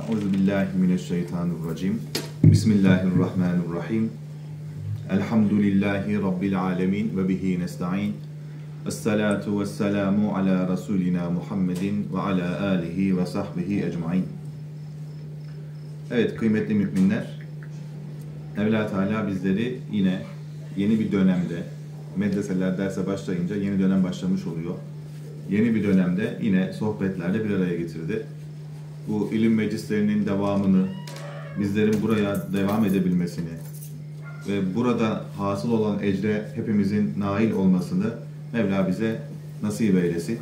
Euzubillahimineşşeytanirracim. Bismillahirrahmanirrahim. Elhamdülillahi Rabbil alemin ve bihi nesta'in. Esselatu vesselamu ala Resulina Muhammedin ve ala alihi ve sahbihi ecmain. Evet kıymetli müminler, Mevla Teala bizleri yine yeni bir dönemde, medreseler derse başlayınca yeni dönem başlamış oluyor. Yeni bir dönemde yine sohbetlerle bir araya getirdi. Bu ilim meclislerinin devamını, bizlerin buraya devam edebilmesini ve burada hasıl olan ecre hepimizin nail olmasını Mevla bize nasip eylesin.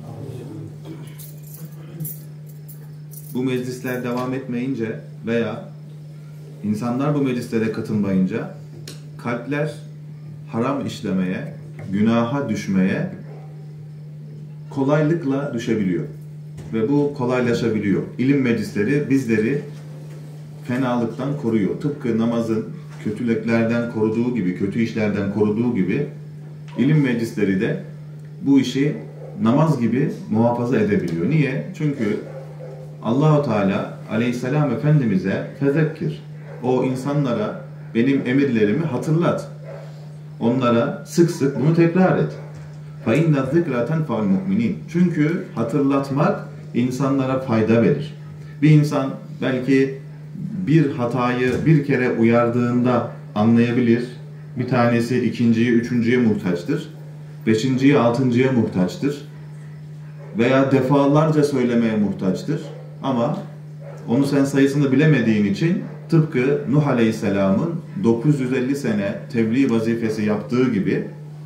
Bu meclisler devam etmeyince veya insanlar bu meclislere katılmayınca kalpler haram işlemeye, günaha düşmeye kolaylıkla düşebiliyor. Ve bu kolaylaşabiliyor. İlim meclisleri bizleri fenalıktan koruyor. Tıpkı namazın kötülüklerden koruduğu gibi, kötü işlerden koruduğu gibi ilim meclisleri de bu işi namaz gibi muhafaza edebiliyor. Niye? Çünkü Allah-u Teala aleyhisselam Efendimiz'e fezekkir. O insanlara benim emirlerimi hatırlat. Onlara sık sık bunu tekrar et. فَاِنَّ الذِّكْرَ تَنْفَعُ الْمُؤْمِنِينَ. Çünkü hatırlatmak insanlara fayda verir. Bir insan belki bir hatayı bir kere uyardığında anlayabilir. Bir tanesi ikinciye, üçüncüye muhtaçtır. Beşinciye, altıncıya muhtaçtır. Veya defalarca söylemeye muhtaçtır. Ama onu sen sayısını bilemediğin için tıpkı Nuh Aleyhisselam'ın 950 sene tebliğ vazifesi yaptığı gibi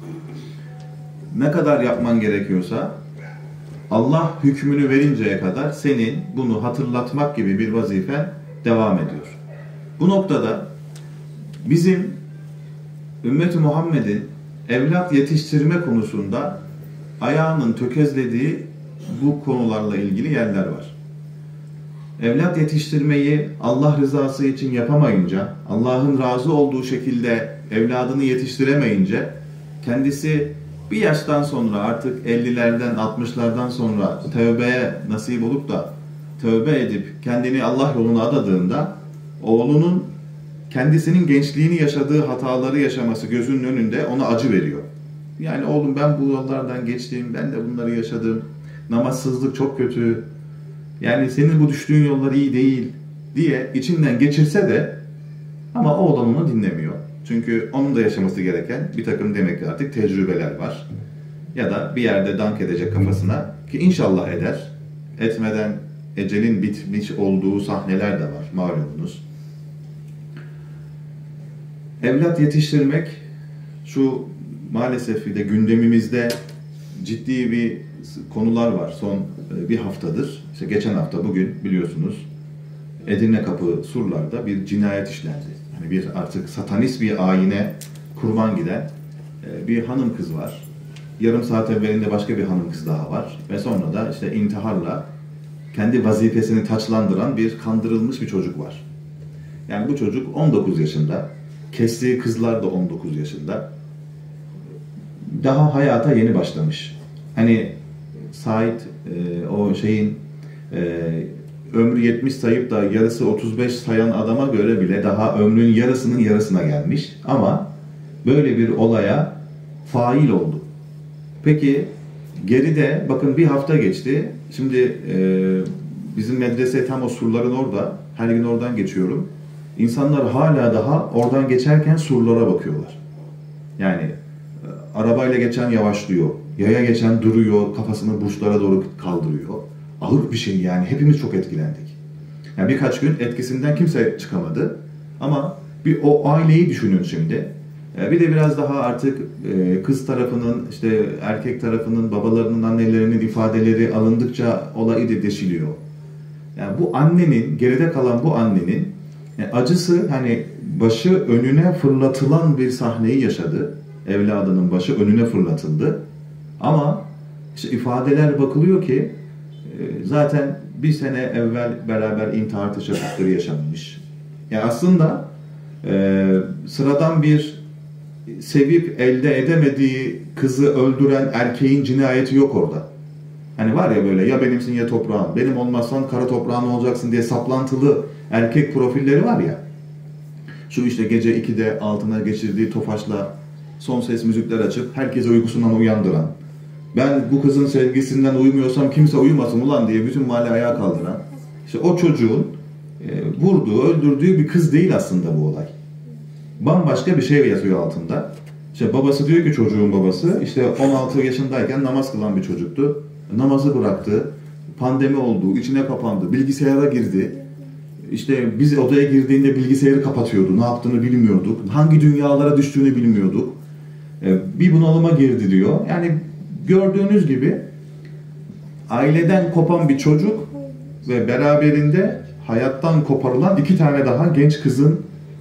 ne kadar yapman gerekiyorsa Allah hükmünü verinceye kadar senin bunu hatırlatmak gibi bir vazifen devam ediyor. Bu noktada bizim Ümmet-i Muhammed'in evlat yetiştirme konusunda ayağının tökezlediği bu konularla ilgili yerler var. Evlat yetiştirmeyi Allah rızası için yapamayınca, Allah'ın razı olduğu şekilde evladını yetiştiremeyince kendisi bir yaştan sonra artık 50'lerden 60'lardan sonra tövbeye nasip olup da tövbe edip kendini Allah yoluna adadığında oğlunun kendisinin gençliğini yaşadığı hataları yaşaması gözünün önünde ona acı veriyor. Yani oğlum ben bu yollardan geçtim, ben de bunları yaşadım. Namazsızlık çok kötü. Yani senin bu düştüğün yollar iyi değil diye içinden geçirse de ama oğlan onu dinlemiyor. Çünkü onun da yaşaması gereken bir takım demek ki artık tecrübeler var. Ya da bir yerde dank edecek kafasına ki inşallah eder. Etmeden ecelin bitmiş olduğu sahneler de var malumunuz. Evlat yetiştirmek şu maalesef de gündemimizde ciddi bir konular var son bir haftadır. İşte geçen hafta bugün biliyorsunuz Edirne Kapı Surlar'da bir cinayet işlendi. Yani bir artık satanist bir ayine kurban giden bir hanım kız var. Yarım saat evvelinde başka bir hanım kız daha var. Ve sonra da işte intiharla kendi vazifesini taçlandıran bir kandırılmış bir çocuk var. Yani bu çocuk 19 yaşında. Kestiği kızlar da 19 yaşında. Daha hayata yeni başlamış. Hani Said o şeyin ömrü 70 sayıp da yarısı 35 sayan adama göre bile daha ömrün yarısının yarısına gelmiş. Ama böyle bir olaya fail oldu. Peki geride bakın bir hafta geçti. Şimdi bizim medrese tam o surların orada. Her gün oradan geçiyorum. İnsanlar hala daha oradan geçerken surlara bakıyorlar. Yani arabayla geçen yavaşlıyor. Yaya geçen duruyor. Kafasını burçlara doğru kaldırıyor. Ağır bir şey yani. Hepimiz çok etkilendik. Yani birkaç gün etkisinden kimse çıkamadı. Ama bir o aileyi düşünün şimdi. Bir de biraz daha artık kız tarafının, işte erkek tarafının, babalarının, annelerinin ifadeleri alındıkça olay deşiliyor. Yani bu annenin, geride kalan bu annenin acısı hani başı önüne fırlatılan bir sahneyi yaşadı. Evladının başı önüne fırlatıldı. Ama işte ifadeler bakılıyor ki zaten bir sene evvel beraber intihar teşebbüsleri yaşanmış. Yani aslında sıradan bir sevip elde edemediği kızı öldüren erkeğin cinayeti yok orada. Hani var ya böyle ya benimsin ya toprağın, benim olmazsan kara toprağın olacaksın diye saplantılı erkek profilleri var ya. Şu işte gece 2'de altına geçirdiği tofaşla son ses müzikler açıp herkesi uykusundan uyandıran, ben bu kızın sevgisinden uyumuyorsam kimse uyumasın ulan diye bütün mahalle ayağa kaldıran, işte o çocuğun vurduğu, öldürdüğü bir kız değil aslında bu olay. Bambaşka bir şey yatıyor altında. İşte babası diyor ki çocuğun babası, işte 16 yaşındayken namaz kılan bir çocuktu. Namazı bıraktı, pandemi oldu, içine kapandı, bilgisayara girdi. İşte biz odaya girdiğinde bilgisayarı kapatıyordu, ne yaptığını bilmiyorduk, hangi dünyalara düştüğünü bilmiyorduk. Bir bunalıma girdi diyor. Yani gördüğünüz gibi aileden kopan bir çocuk ve beraberinde hayattan koparılan 2 tane daha genç kızın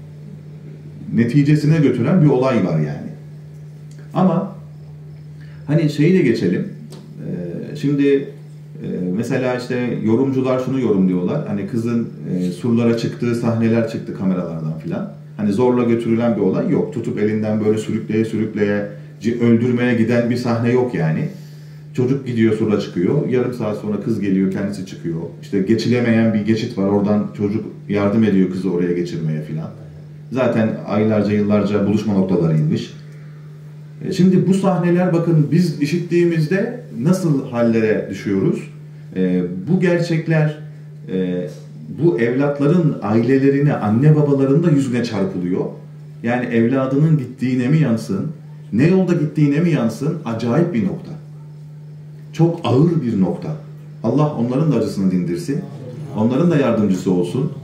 neticesine götüren bir olay var yani. Ama hani şeyi de geçelim. Şimdi mesela işte yorumcular şunu yorumluyorlar. Hani kızın surlara çıktığı sahneler çıktı kameralardan filan. Hani zorla götürülen bir olay yok. Tutup elinden böyle sürükleye sürükleye öldürmeye giden bir sahne yok yani. Çocuk gidiyor, surla çıkıyor. Yarım saat sonra kız geliyor, kendisi çıkıyor. İşte geçilemeyen bir geçit var. Oradan çocuk yardım ediyor kızı oraya geçirmeye filan. Zaten aylarca, yıllarca buluşma noktalarıymış. Şimdi bu sahneler bakın biz işittiğimizde nasıl hallere düşüyoruz? Bu gerçekler bu evlatların ailelerine, anne babaların da yüzüne çarpılıyor. Yani evladının gittiğine mi yansın, ne yolda gittiğine mi yansın, acayip bir nokta. Çok ağır bir nokta. Allah onların da acısını dindirsin. Onların da yardımcısı olsun.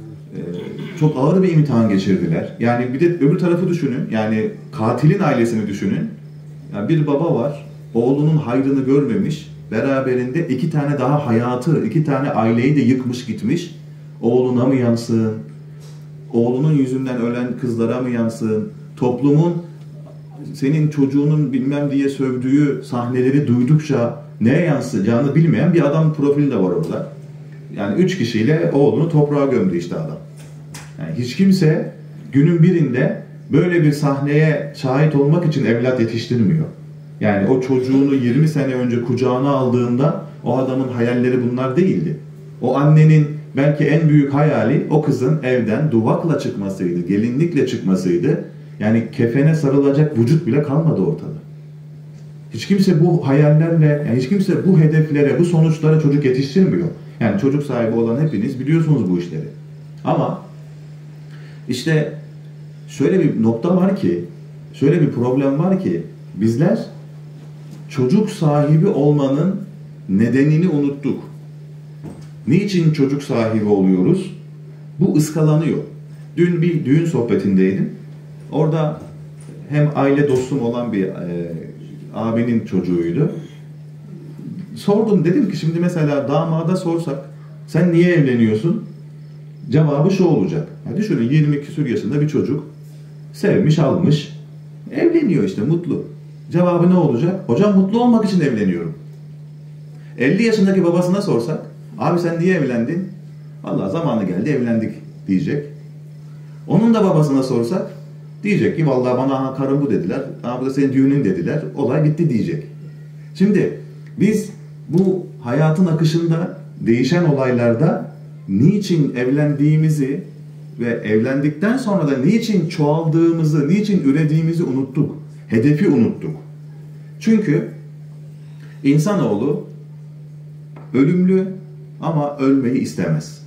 Çok ağır bir imtihan geçirdiler. Yani bir de öbür tarafı düşünün. Yani katilin ailesini düşünün. Yani bir baba var. Oğlunun hayrını görmemiş. Beraberinde 2 tane daha hayatı, 2 tane aileyi de yıkmış gitmiş. Oğluna mı yansın? Oğlunun yüzünden ölen kızlara mı yansın? Toplumun senin çocuğunun bilmem diye sövdüğü sahneleri duydukça neye yansıyacağını bilmeyen bir adam profili de var orada. Yani 3 kişiyle oğlunu toprağa gömdü işte adam. Yani hiç kimse günün birinde böyle bir sahneye şahit olmak için evlat yetiştirmiyor. Yani o çocuğunu 20 sene önce kucağına aldığında o adamın hayalleri bunlar değildi. O annenin belki en büyük hayali o kızın evden duvakla çıkmasıydı, gelinlikle çıkmasıydı. Yani kefene sarılacak vücut bile kalmadı ortada. Hiç kimse bu hayallerle, yani hiç kimse bu hedeflere, bu sonuçlara çocuk yetiştirmiyor. Yani çocuk sahibi olan hepiniz biliyorsunuz bu işleri. Ama işte şöyle bir nokta var ki, şöyle bir problem var ki bizler çocuk sahibi olmanın nedenini unuttuk. Niçin çocuk sahibi oluyoruz? Bu ıskalanıyor. Dün bir düğün sohbetindeydim. Orada hem aile dostum olan bir abinin çocuğuydu. Sordum, dedim ki şimdi mesela damada sorsak sen niye evleniyorsun? Cevabı şu olacak. Yani düşünün 20 küsur yaşında bir çocuk sevmiş almış evleniyor işte mutlu. Cevabı ne olacak? Hocam mutlu olmak için evleniyorum. 50 yaşındaki babasına sorsak abi sen niye evlendin? Vallahi zamanı geldi evlendik diyecek. Onun da babasına sorsak diyecek ki vallahi bana karım bu dediler. Bu da senin düğünün dediler. Olay bitti diyecek. Şimdi biz bu hayatın akışında değişen olaylarda niçin evlendiğimizi ve evlendikten sonra da niçin çoğaldığımızı, niçin ürediğimizi unuttuk. Hedefi unuttuk. Çünkü insanoğlu ölümlü ama ölmeyi istemez.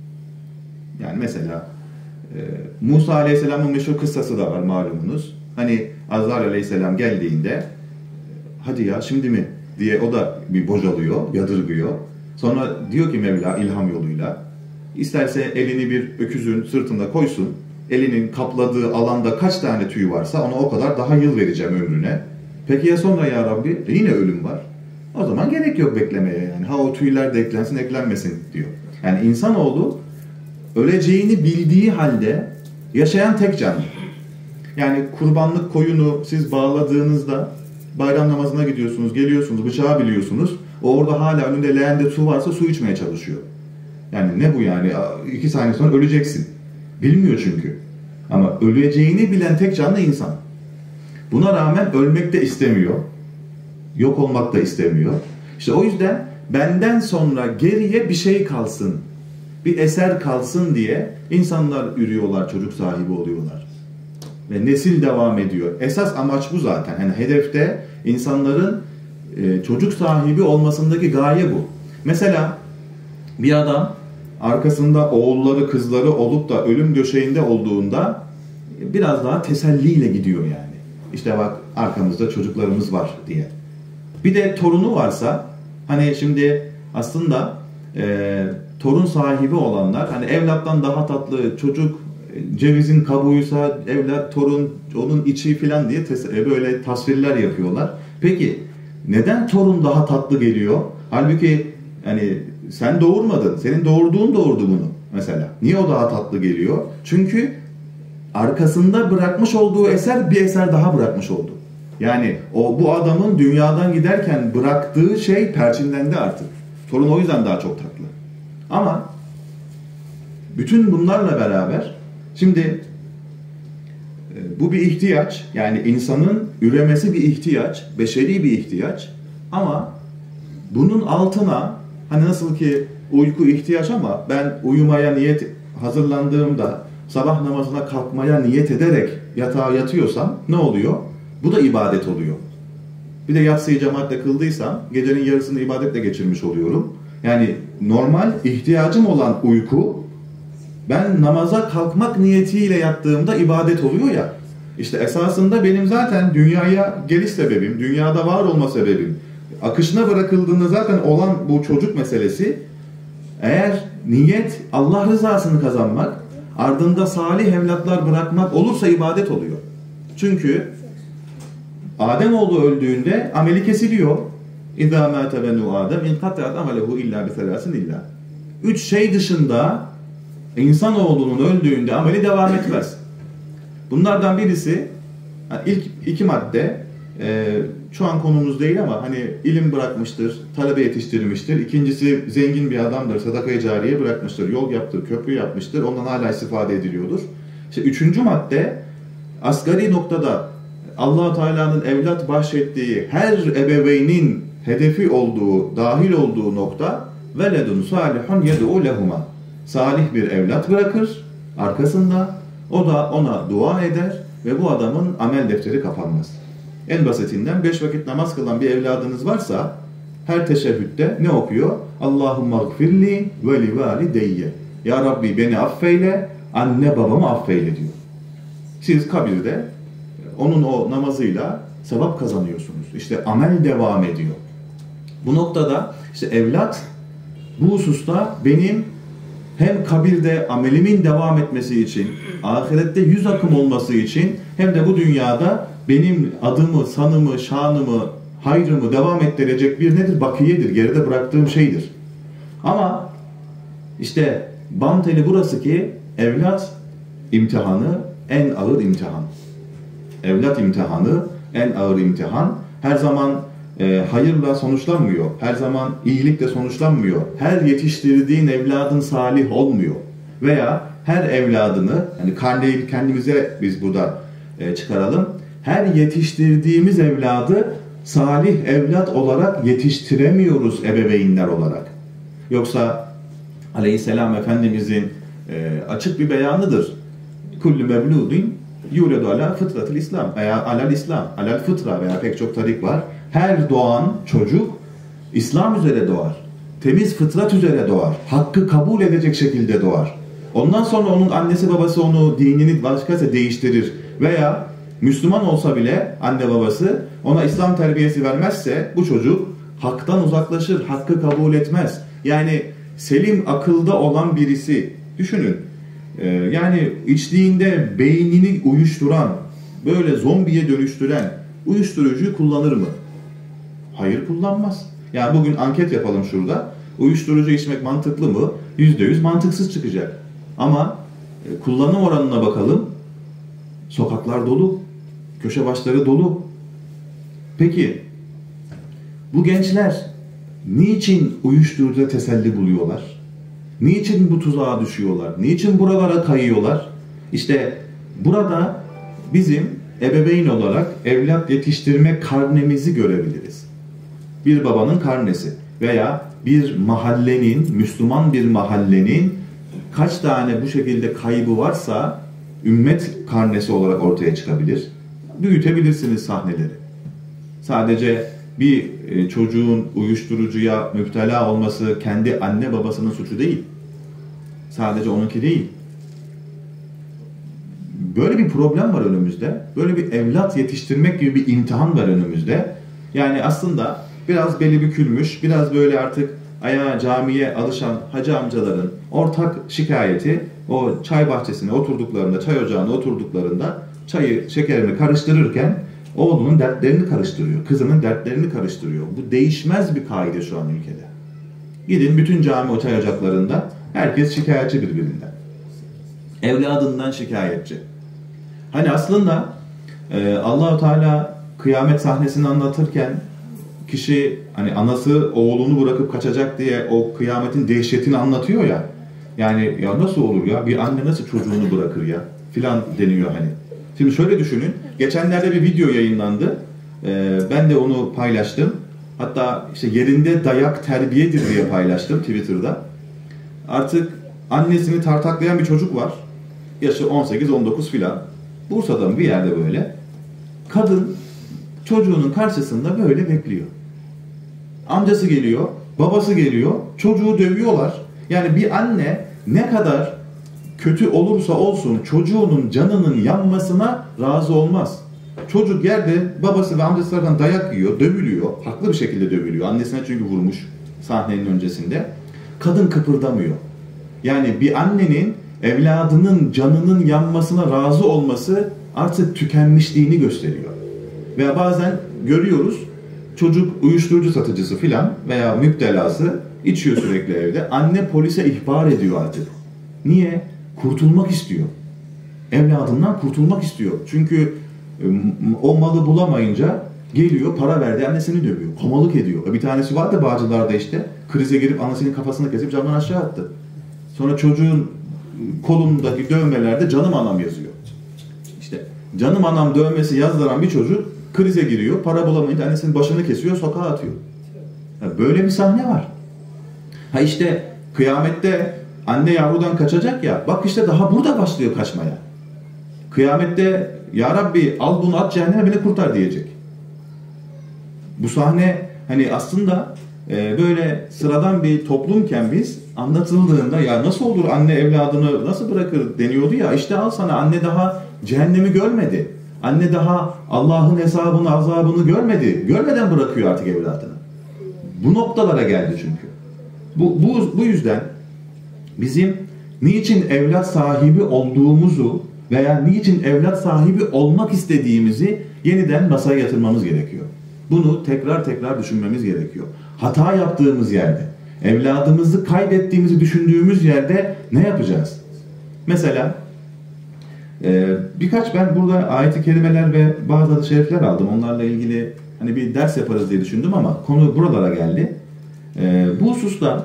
Yani mesela Musa Aleyhisselam'ın meşhur kıssası da var malumunuz. Hani Azrail Aleyhisselam geldiğinde hadi ya şimdi mi diye o da bir bocalıyor, yadırgıyor. Sonra diyor ki Mevla ilham yoluyla isterse elini bir öküzün sırtında koysun. Elinin kapladığı alanda kaç tane tüy varsa ona o kadar daha yıl vereceğim ömrüne. Peki ya sonra ya Rabbi? Yine ölüm var. O zaman gerek yok beklemeye yani. Ha o tüyler de eklensin eklenmesin diyor. Yani insanoğlu öleceğini bildiği halde yaşayan tek canlı. Yani kurbanlık koyunu siz bağladığınızda bayram namazına gidiyorsunuz, geliyorsunuz, bıçağı biliyorsunuz. O orada hala önünde leğende su varsa su içmeye çalışıyor. Yani ne bu yani? 2 saniye sonra öleceksin. Bilmiyor çünkü. Ama öleceğini bilen tek canlı insan. Buna rağmen ölmek de istemiyor. Yok olmak da istemiyor. İşte o yüzden benden sonra geriye bir şey kalsın, bir eser kalsın diye insanlar ürüyorlar, çocuk sahibi oluyorlar. Ve nesil devam ediyor. Esas amaç bu zaten. Yani hedefte insanların çocuk sahibi olmasındaki gaye bu. Mesela bir adam arkasında oğulları, kızları olup da ölüm döşeğinde olduğunda biraz daha teselliyle gidiyor yani. İşte bak arkamızda çocuklarımız var diye. Bir de torunu varsa, hani şimdi aslında torun sahibi olanlar, hani evlattan daha tatlı çocuk, cevizin kabuğuysa evlat, torun, onun içi falan diye böyle tasvirler yapıyorlar. Peki neden torun daha tatlı geliyor? Halbuki hani sen doğurmadın, senin doğurduğun doğurdu bunu mesela. Niye o daha tatlı geliyor? Çünkü arkasında bırakmış olduğu eser bir eser daha bırakmış oldu. Yani bu adamın dünyadan giderken bıraktığı şey perçinlendi artık. Torun o yüzden daha çok tatlı. Ama bütün bunlarla beraber şimdi bu bir ihtiyaç. Yani insanın üremesi bir ihtiyaç. Beşeri bir ihtiyaç. Ama bunun altına, hani nasıl ki uyku ihtiyaç ama ben uyumaya hazırlandığımda sabah namazına kalkmaya niyet ederek yatağa yatıyorsam ne oluyor? Bu da ibadet oluyor. Bir de yatsıyı cemaatle kıldıysam gecenin yarısını ibadetle geçirmiş oluyorum. Yani normal ihtiyacım olan uyku, ben namaza kalkmak niyetiyle yattığımda ibadet oluyor ya. İşte esasında benim zaten dünyaya geliş sebebim, dünyada var olma sebebim, akışına bırakıldığında zaten olan bu çocuk meselesi, eğer niyet Allah rızasını kazanmak, ardında salih evlatlar bırakmak olursa ibadet oluyor. Çünkü Ademoğlu öldüğünde ameli kesiliyor. اِذَا مَاتَ بَنُوا آدَمْ اِنْقَطَعَتْ عَمَلَهُ اِلَّا بِثَلَاسٍ اِلَّا. 3 şey dışında insanoğlunun öldüğünde ameli devam etmez. Bunlardan birisi, yani ilk 2 madde, şu an konumuz değil ama hani ilim bırakmıştır, talebe yetiştirmiştir. İkincisi zengin bir adamdır, sadaka-i cariye bırakmıştır, yol yaptır, köprü yapmıştır, ondan hala istifade ediliyordur. İşte 3. madde, asgari noktada Allah-u Teala'nın evlat bahşettiği her ebeveynin hedefi olduğu, dahil olduğu nokta veledun salihun yed'u lehuma. Salih bir evlat bırakır arkasında, o da ona dua eder ve bu adamın amel defteri kapanmaz. En basitinden 5 vakit namaz kılan bir evladınız varsa her teşehhütte ne okuyor? Allahümme gfirli ve li valideyye. Ya Rabbi beni affeyle, anne babamı affeyle diyor. Siz kabirde onun o namazıyla sevap kazanıyorsunuz. İşte amel devam ediyor. Bu noktada işte evlat bu hususta benim hem kabirde amelimin devam etmesi için, ahirette yüz akım olması için, hem de bu dünyada benim adımı, sanımı, şanımı, hayrımı devam ettirecek bir nedir? Bakiyedir. Geride bıraktığım şeydir. Ama işte bant eli burası ki evlat imtihanı en ağır imtihan. Evlat imtihanı en ağır imtihan. Her zaman hayırla sonuçlanmıyor. Her zaman iyilikle sonuçlanmıyor. Her yetiştirdiğin evladın salih olmuyor. Veya her evladını, yani karneyi kendimize biz burada çıkaralım. Her yetiştirdiğimiz evladı salih evlat olarak yetiştiremiyoruz ebeveynler olarak. Yoksa Aleyhisselam Efendimizin açık bir beyanıdır. Kullu mevludin yuledu ala fıtratil İslam veya alal İslam, alal fıtra veya pek çok tarik var. Her doğan çocuk İslam üzere doğar. Temiz fıtrat üzere doğar. Hakkı kabul edecek şekilde doğar. Ondan sonra onun annesi babası onu dinini başkası değiştirir veya Müslüman olsa bile anne babası ona İslam terbiyesi vermezse bu çocuk haktan uzaklaşır, hakkı kabul etmez. Yani selim akılda olan birisi düşünün. Yani içtiğinde beynini uyuşturan, böyle zombiye dönüştüren uyuşturucuyu kullanır mı? Hayır, kullanmaz. Yani bugün anket yapalım şurada. Uyuşturucu içmek mantıklı mı? %100 mantıksız çıkacak. Ama kullanım oranına bakalım. Sokaklar dolu. Köşe başları dolu. Peki bu gençler niçin uyuşturucuda teselli buluyorlar? Niçin bu tuzağa düşüyorlar? Niçin buralara kayıyorlar? İşte burada bizim ebeveyn olarak evlat yetiştirme karnemizi görebiliriz. Bir babanın karnesi veya bir mahallenin, Müslüman bir mahallenin kaç tane bu şekilde kaybı varsa ümmet karnesi olarak ortaya çıkabilir. Büyütebilirsiniz sahneleri. Sadece bir çocuğun uyuşturucuya müptela olması kendi anne babasının suçu değil. Sadece onunki değil. Böyle bir problem var önümüzde. Böyle bir evlat yetiştirmek gibi bir imtihan var önümüzde. Yani aslında biraz beli bükülmüş, biraz böyle artık ayağa camiye alışan hacı amcaların ortak şikayeti o çay bahçesine oturduklarında, çay ocağına oturduklarında çayı, şekerini karıştırırken oğlunun dertlerini karıştırıyor, kızının dertlerini karıştırıyor. Bu değişmez bir kaide şu an ülkede. Gidin bütün cami o çay ocaklarında herkes şikayetçi birbirinden. Evladından şikayetçi. Hani aslında Allah-u Teala kıyamet sahnesini anlatırken kişi hani anası oğlunu bırakıp kaçacak diye o kıyametin dehşetini anlatıyor ya. Yani ya nasıl olur ya? Bir anne nasıl çocuğunu bırakır ya? Filan deniyor hani. Şimdi şöyle düşünün. Geçenlerde bir video yayınlandı. Ben de onu paylaştım. Hatta işte yerinde dayak terbiyedir diye paylaştım Twitter'da. Artık annesini tartaklayan bir çocuk var. Yaşı 18-19 filan. Bursa'da bir yerde böyle. Kadın çocuğunun karşısında böyle bekliyor. Amcası geliyor, babası geliyor, çocuğu dövüyorlar. Yani bir anne ne kadar kötü olursa olsun çocuğunun canının yanmasına razı olmaz. Çocuk yerde babası ve amcası tarafından dayak yiyor, dövülüyor. Haklı bir şekilde dövülüyor. Annesine çünkü vurmuş sahnenin öncesinde. Kadın kıpırdamıyor. Yani bir annenin evladının canının yanmasına razı olması artık tükenmişliğini gösteriyor. Veya bazen görüyoruz çocuk uyuşturucu satıcısı filan veya müptelası içiyor sürekli evde. Anne polise ihbar ediyor artık. Niye? Kurtulmak istiyor. Evladından kurtulmak istiyor. Çünkü o malı bulamayınca geliyor, para verdi, annesini dövüyor. Komalık ediyor. Bir tanesi var da Bağcılar'da işte krize girip annesinin kafasını kesip camdan aşağı attı. Sonra çocuğun kolundaki dövmelerde canım anam yazıyor. İşte canım anam dövmesi yazdıran bir çocuk krize giriyor, para bulamayınca annesinin başını kesiyor, sokağa atıyor. Yani böyle bir sahne var. Ha işte kıyamette anne yavrudan kaçacak ya, bak işte daha burada başlıyor kaçmaya. Kıyamette ya Rabbi al bunu at cehenneme beni kurtar diyecek. Bu sahne hani aslında böyle sıradan bir toplumken biz anlatıldığında ya nasıl olur anne evladını nasıl bırakır deniyordu ya, işte al sana anne daha cehennemi görmedi. Anne daha Allah'ın hesabını, azabını görmedi. Görmeden bırakıyor artık evladını. Bu noktalara geldi çünkü. Bu yüzden bizim niçin evlat sahibi olduğumuzu veya niçin evlat sahibi olmak istediğimizi yeniden masaya yatırmamız gerekiyor. Bunu tekrar tekrar düşünmemiz gerekiyor. Hata yaptığımız yerde, evladımızı kaybettiğimizi düşündüğümüz yerde ne yapacağız? Mesela birkaç ben burada ayet-i kerimeler ve bazı hadis-i şerifler aldım. Onlarla ilgili hani bir ders yaparız diye düşündüm ama konu buralara geldi. Bu hususta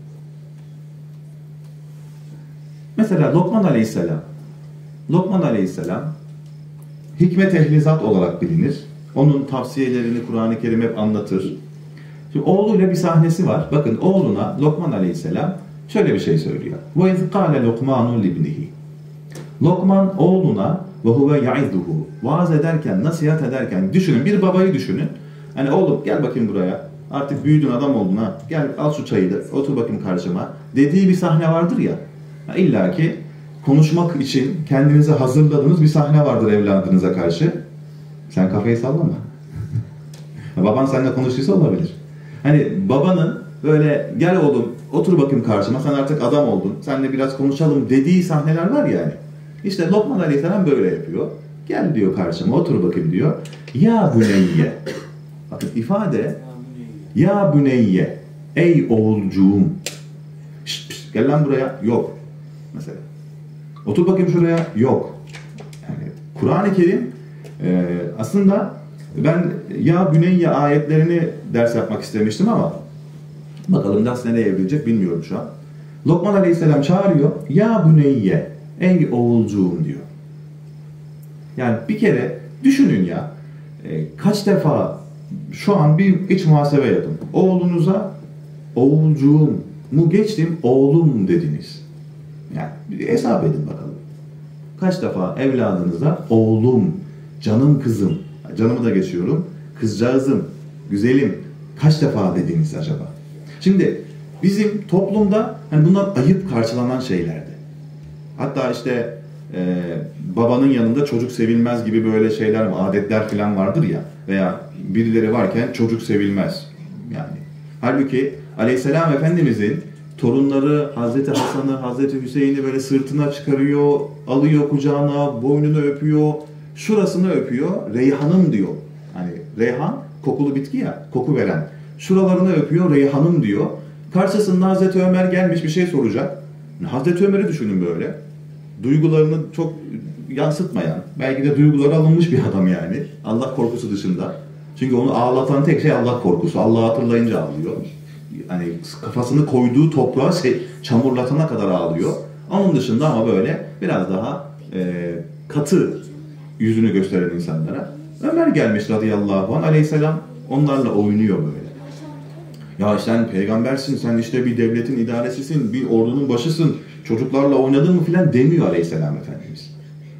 mesela Lokman Aleyhisselam hikmet ehli zat olarak bilinir. Onun tavsiyelerini Kur'an-ı Kerim hep anlatır. Şimdi oğluyla bir sahnesi var. Bakın oğluna Lokman Aleyhisselam şöyle bir şey söylüyor. وَاِذْ قَالَ لُقْمَانُ لِبْنِهِ Lokman oğluna ve huve ya'iduhu vaaz ederken, nasihat ederken düşünün, bir babayı düşünün. Hani oğlum gel bakayım buraya. Artık büyüdün, adam oldun ha. Gel al şu çayı da otur bakayım karşıma. Dediği bir sahne vardır ya. İlla ki konuşmak için kendinize hazırladığınız bir sahne vardır evladınıza karşı. Sen kafayı sallama. Baban seninle konuştuysa olabilir. Hani babanın böyle gel oğlum otur bakayım karşıma, sen artık adam oldun, seninle biraz konuşalım dediği sahneler var yani. İşte Lokman Aleyhisselam böyle yapıyor. Gel diyor karşıma otur bakayım diyor. Ya büneyye. Bakın ifade ya büneyye. Ey oğulcuğum. Şşt, pişt, gel lan buraya. Yok. Mesela. Otur bakayım şuraya. Yok. Yani Kur'an-ı Kerim aslında ben ya büneyye ayetlerini ders yapmak istemiştim ama bakalım ders nereye evrilecek bilmiyorum şu an. Lokman Aleyhisselam çağırıyor. Ya büneyye. Ey oğulcuğum diyor. Yani bir kere düşünün ya. Kaç defa şu an bir iç muhasebe yapın. Oğlunuza oğulcuğum mu geçtim, oğlum dediniz. Yani bir hesap edin bakalım. Kaç defa evladınıza oğlum, canım kızım, canımı da geçiyorum, kızcağızım, güzelim, kaç defa dediniz acaba? Şimdi bizim toplumda hani bunlar ayıp karşılanan şeylerdi. Hatta işte babanın yanında çocuk sevilmez gibi böyle şeyler, adetler falan vardır ya, veya birileri varken çocuk sevilmez. Yani halbuki Aleyhisselam Efendimizin torunları Hazreti Hasan'ı, Hazreti Hüseyin'i böyle sırtına çıkarıyor, alıyor kucağına, boynunu öpüyor, şurasını öpüyor, reyhanım diyor. Hani reyhan kokulu bitki ya, koku veren. Şuralarını öpüyor, reyhanım diyor. Karşısında Hazreti Ömer gelmiş bir şey soracak. Hazreti Ömer'i düşünün böyle. Duygularını çok yansıtmayan, belki de duyguları alınmış bir adam yani. Allah korkusu dışında. Çünkü onu ağlatan tek şey Allah korkusu. Allah'ı hatırlayınca ağlıyor. Hani kafasını koyduğu toprağa çamurlatana kadar ağlıyor. Onun dışında ama böyle biraz daha katı yüzünü gösteren insanlara. Ömer gelmiş radıyallahu anh, aleyhisselam onlarla oynuyor böyle. Ya sen peygambersin, sen işte bir devletin idaresisin, bir ordunun başısın, çocuklarla oynadın mı filan demiyor aleyhisselam Efendimiz.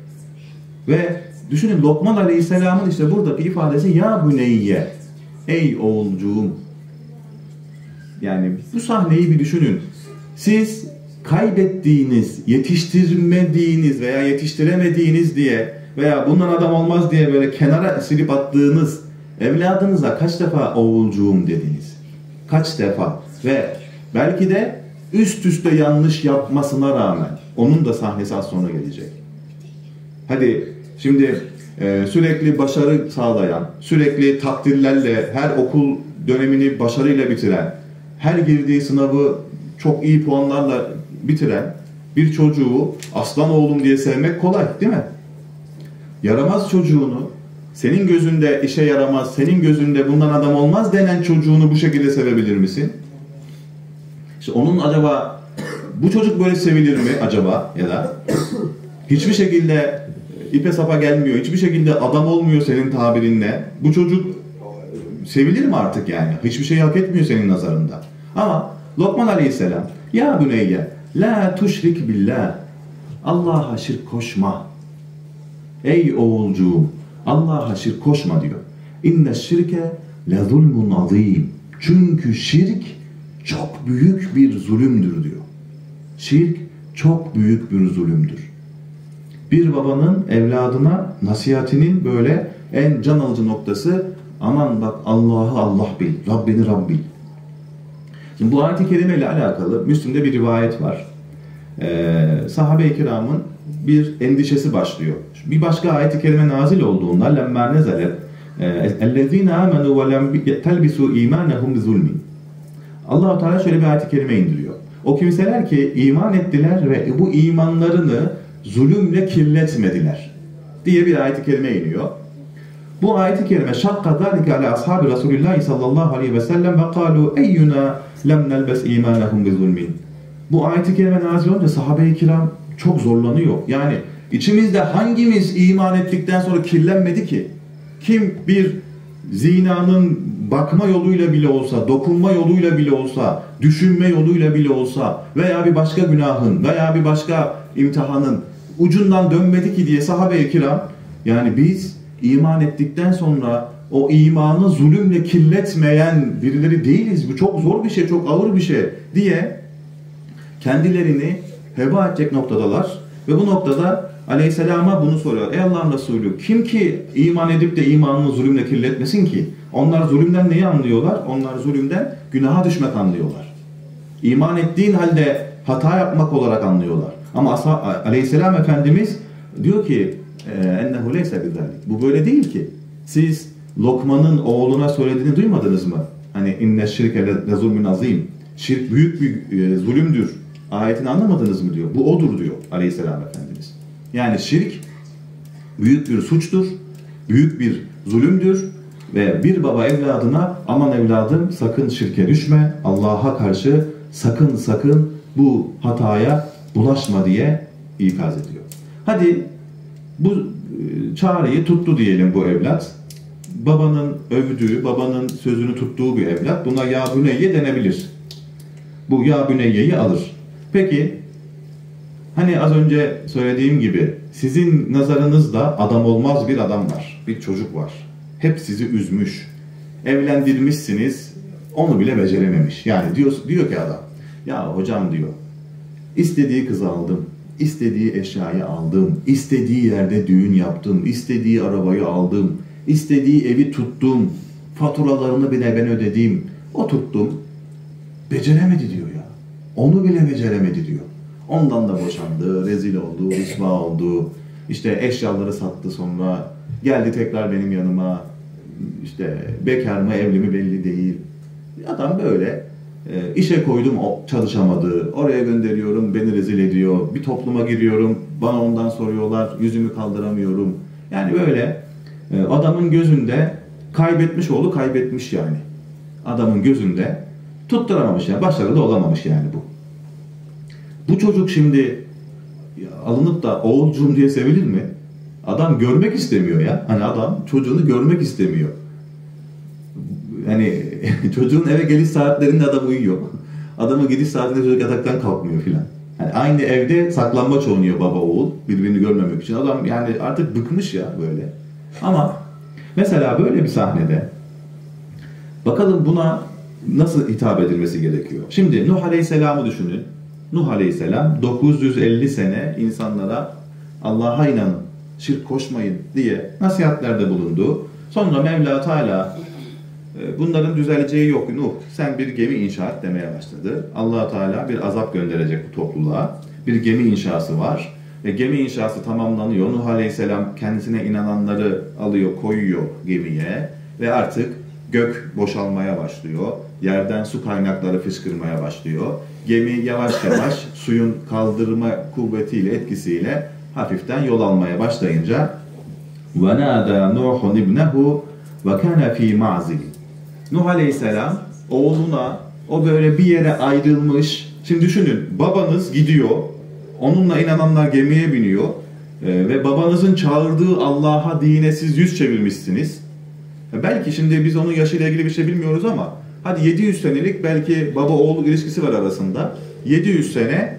Ve düşünün Lokman aleyhisselamın işte buradaki ifadesi ya büneyye, ey oğulcuğum. Yani bu sahneyi bir düşünün. Siz kaybettiğiniz, yetiştirmediğiniz veya yetiştiremediğiniz diye veya bundan adam olmaz diye böyle kenara silip attığınız evladınıza kaç defa oğulcuğum dediniz? Kaç defa? Ve belki de üst üste yanlış yapmasına rağmen onun da sahnesi az sonra gelecek. Hadi şimdi sürekli başarı sağlayan, sürekli takdirlerle her okul dönemini başarıyla bitiren, her girdiği sınavı çok iyi puanlarla bitiren bir çocuğu aslan oğlum diye sevmek kolay değil mi? Yaramaz çocuğunu, senin gözünde işe yaramaz, senin gözünde bundan adam olmaz denen çocuğunu bu şekilde sevebilir misin? İşte onun acaba, bu çocuk böyle sevilir mi acaba ya da hiçbir şekilde ipe sapa gelmiyor, hiçbir şekilde adam olmuyor senin tabirinle. Bu çocuk sevilir mi artık yani? Hiçbir şey hak etmiyor senin nazarında. Ama Lokman aleyhisselam, ya büneyye, la tuşrik billah, Allah'a şirk koşma. Ey oğulcuğum, Allah'a şirk koşma diyor. İnne şirke le zulmun azim. Çünkü şirk çok büyük bir zulümdür diyor. Şirk çok büyük bir zulümdür. Bir babanın evladına nasihatinin böyle en can alıcı noktası, aman bak Allah'ı Allah bil, Rabbini Rabb bil. Şimdi bu ayet-i kerime ile alakalı Müslim'de bir rivayet var. Sahabe-i kiramın bir endişesi başlıyor. Bir başka ayet-i kerime nazil olduğunda لَمَّا نَزَلَتْ اَلَّذ۪ينَ آمَنُوا وَلَمْ تَلْبِسُوا اِيمَانَهُمْ بِظُلْمٍ. Allah-u Teala şöyle bir ayet-i kerime indiriyor. O kimseler ki iman ettiler ve bu imanlarını zulümle kirletmediler diye bir ayet-i kerime iniyor. Bu ayet-i kerime şakka zâlike alâ ashâbi Resulillâhi sallallahu aleyhi ve sellem ve kâlû eyyuna lem nelbes imanahum bi zulmin. Bu ayet-i kerime nazil olunca sahabe-i kiram çok zorlanıyor. Yani içimizde hangimiz iman ettikten sonra kirlenmedi ki? Kim bir zinanın bakma yoluyla bile olsa, dokunma yoluyla bile olsa, düşünme yoluyla bile olsa veya bir başka günahın veya bir başka imtihanın ucundan dönmedi ki diye sahabe-i kiram, yani biz iman ettikten sonra o imanı zulümle kirletmeyen birileri değiliz. Bu çok zor bir şey, çok ağır bir şey diye kendilerini heba edecek noktadalar. Ve bu noktada Aleyhisselam'a bunu soruyor. Ey Allah'ın Resulü, kim ki iman edip de imanını zulümle kirletmesin ki? Onlar zulümden neyi anlıyorlar? Onlar zulümden günaha düşmek anlıyorlar. İman ettiğin halde hata yapmak olarak anlıyorlar. Ama Aleyhisselam Efendimiz diyor ki ennehu leyse bizalik. Bu böyle değil ki. Siz Lokman'ın oğluna söylediğini duymadınız mı? Hani inne şirke le zulmün azim. Şirk büyük bir zulümdür. Ayetini anlamadınız mı diyor. Bu odur diyor Aleyhisselam Efendimiz. Yani şirk büyük bir suçtur, büyük bir zulümdür ve bir baba evladına aman evladım sakın şirke düşme, Allah'a karşı sakın sakın bu hataya bulaşma diye ikaz ediyor. Hadi bu çağrıyı tuttu diyelim bu evlat. Babanın övdüğü, babanın sözünü tuttuğu bir evlat. Buna ya büneyye denebilir. Bu ya büneyyeyi alır. Peki hani az önce söylediğim gibi sizin nazarınızda adam olmaz bir adam var. Bir çocuk var. Hep sizi üzmüş. Evlendirmişsiniz. Onu bile becerememiş. Yani diyor ki adam. Ya hocam diyor. İstediği kızı aldım. İstediği eşyayı aldım. İstediği yerde düğün yaptım. İstediği arabayı aldım. İstediği evi tuttum. Faturalarını bile ben ödedim. O tuttum. Beceremedi diyor ya. Onu bile beceremedi diyor. Ondan da boşandı. Rezil oldu. Rüsva oldu. İşte eşyaları sattı sonra. Geldi tekrar benim yanıma. İşte bekar mı evli mi belli değil. Adam böyle işe koydum çalışamadı. Oraya gönderiyorum beni rezil ediyor. Bir topluma giriyorum bana ondan soruyorlar. Yüzümü kaldıramıyorum. Yani böyle adamın gözünde kaybetmiş oğlu kaybetmiş yani. Adamın gözünde tutturamamış yani. Başarılı olamamış yani bu. Bu çocuk şimdi alınıp da oğulcum diye sevilir mi? Adam görmek istemiyor ya. Hani adam çocuğunu görmek istemiyor. Hani çocuğun eve geliş saatlerinde adam uyuyor. Adamın gidiş saatinde çocuk yataktan kalkmıyor filan. Yani aynı evde saklambaç oynuyor baba oğul birbirini görmemek için. Adam yani artık bıkmış ya böyle. Ama mesela böyle bir sahnede bakalım buna nasıl hitap edilmesi gerekiyor. Şimdi Nuh Aleyhisselam'ı düşünün. Nuh Aleyhisselam 950 sene insanlara Allah'a inanın, şirk koşmayın diye nasihatlerde bulundu. Sonra Mevla Teala bunların düzeleceği yok Nuh. Sen bir gemi inşa et demeye başladı. Allah Teala bir azap gönderecek bu topluluğa. Bir gemi inşası var. Ve gemi inşası tamamlanıyor. Nuh Aleyhisselam kendisine inananları alıyor, koyuyor gemiye. Ve artık gök boşalmaya başlıyor. Yerden su kaynakları fışkırmaya başlıyor. Gemi yavaş yavaş suyun kaldırma kuvvetiyle, etkisiyle hafiften yol almaya başlayınca وَنَادَى نُوحٌ اِبْنَهُ وَكَانَ ف۪ي مَعْزِلٍ Nuh Aleyhisselam oğluna o böyle bir yere ayrılmış. Şimdi düşünün babanız gidiyor. Onunla inananlar gemiye biniyor. Ve babanızın çağırdığı Allah'a dine siz yüz çevirmişsiniz. Belki şimdi biz onun yaşıyla ilgili bir şey bilmiyoruz ama hadi 700 senelik belki baba oğul ilişkisi var arasında. 700 sene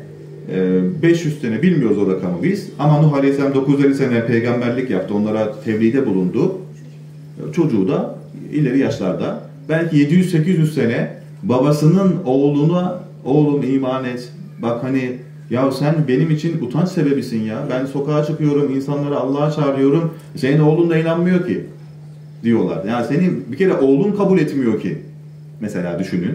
500 sene bilmiyoruz o rakamı biz. Ama Nuh Aleyhisselam 950 sene peygamberlik yaptı. Onlara tebliğde bulundu. Çocuğu da ileri yaşlarda. Belki 700-800 sene babasının oğluna oğlum iman et. Bak hani ya sen benim için utanç sebebisin ya. Ben sokağa çıkıyorum, insanları Allah'a çağırıyorum. Senin oğlun da inanmıyor ki diyorlar. Yani senin bir kere oğlun kabul etmiyor ki. Mesela düşünün.